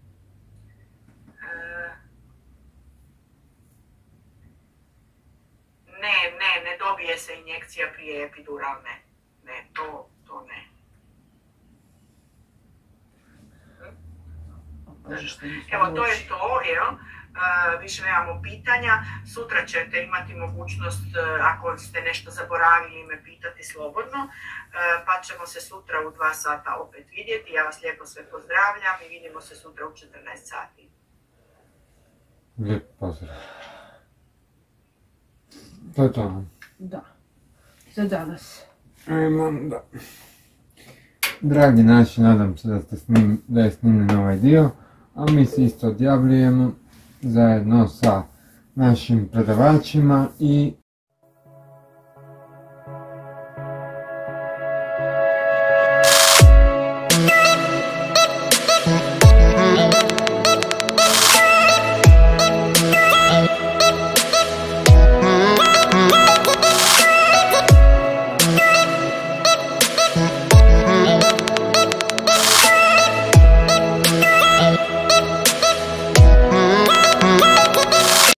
ne, ne, ne dobije se injekcija prije epiduralne. Ne, to, to ne. Evo, to je to, jel? Uh, više nemamo pitanja. Sutra ćete imati mogućnost, uh, ako ste nešto zaboravili, me pitati slobodno, uh, pa ćemo se sutra u dva sata opet vidjeti. Ja vas lijepo sve pozdravljam i vidimo se sutra u četrnaest sati. Lijep pozdrav. To je to. Da, za danas. Ajmo, da. Dragi naši, nadam se da, ste snim, da je snimljen ovaj dio, a mi se isto odjavljujemo zajedno sa našim predavačima i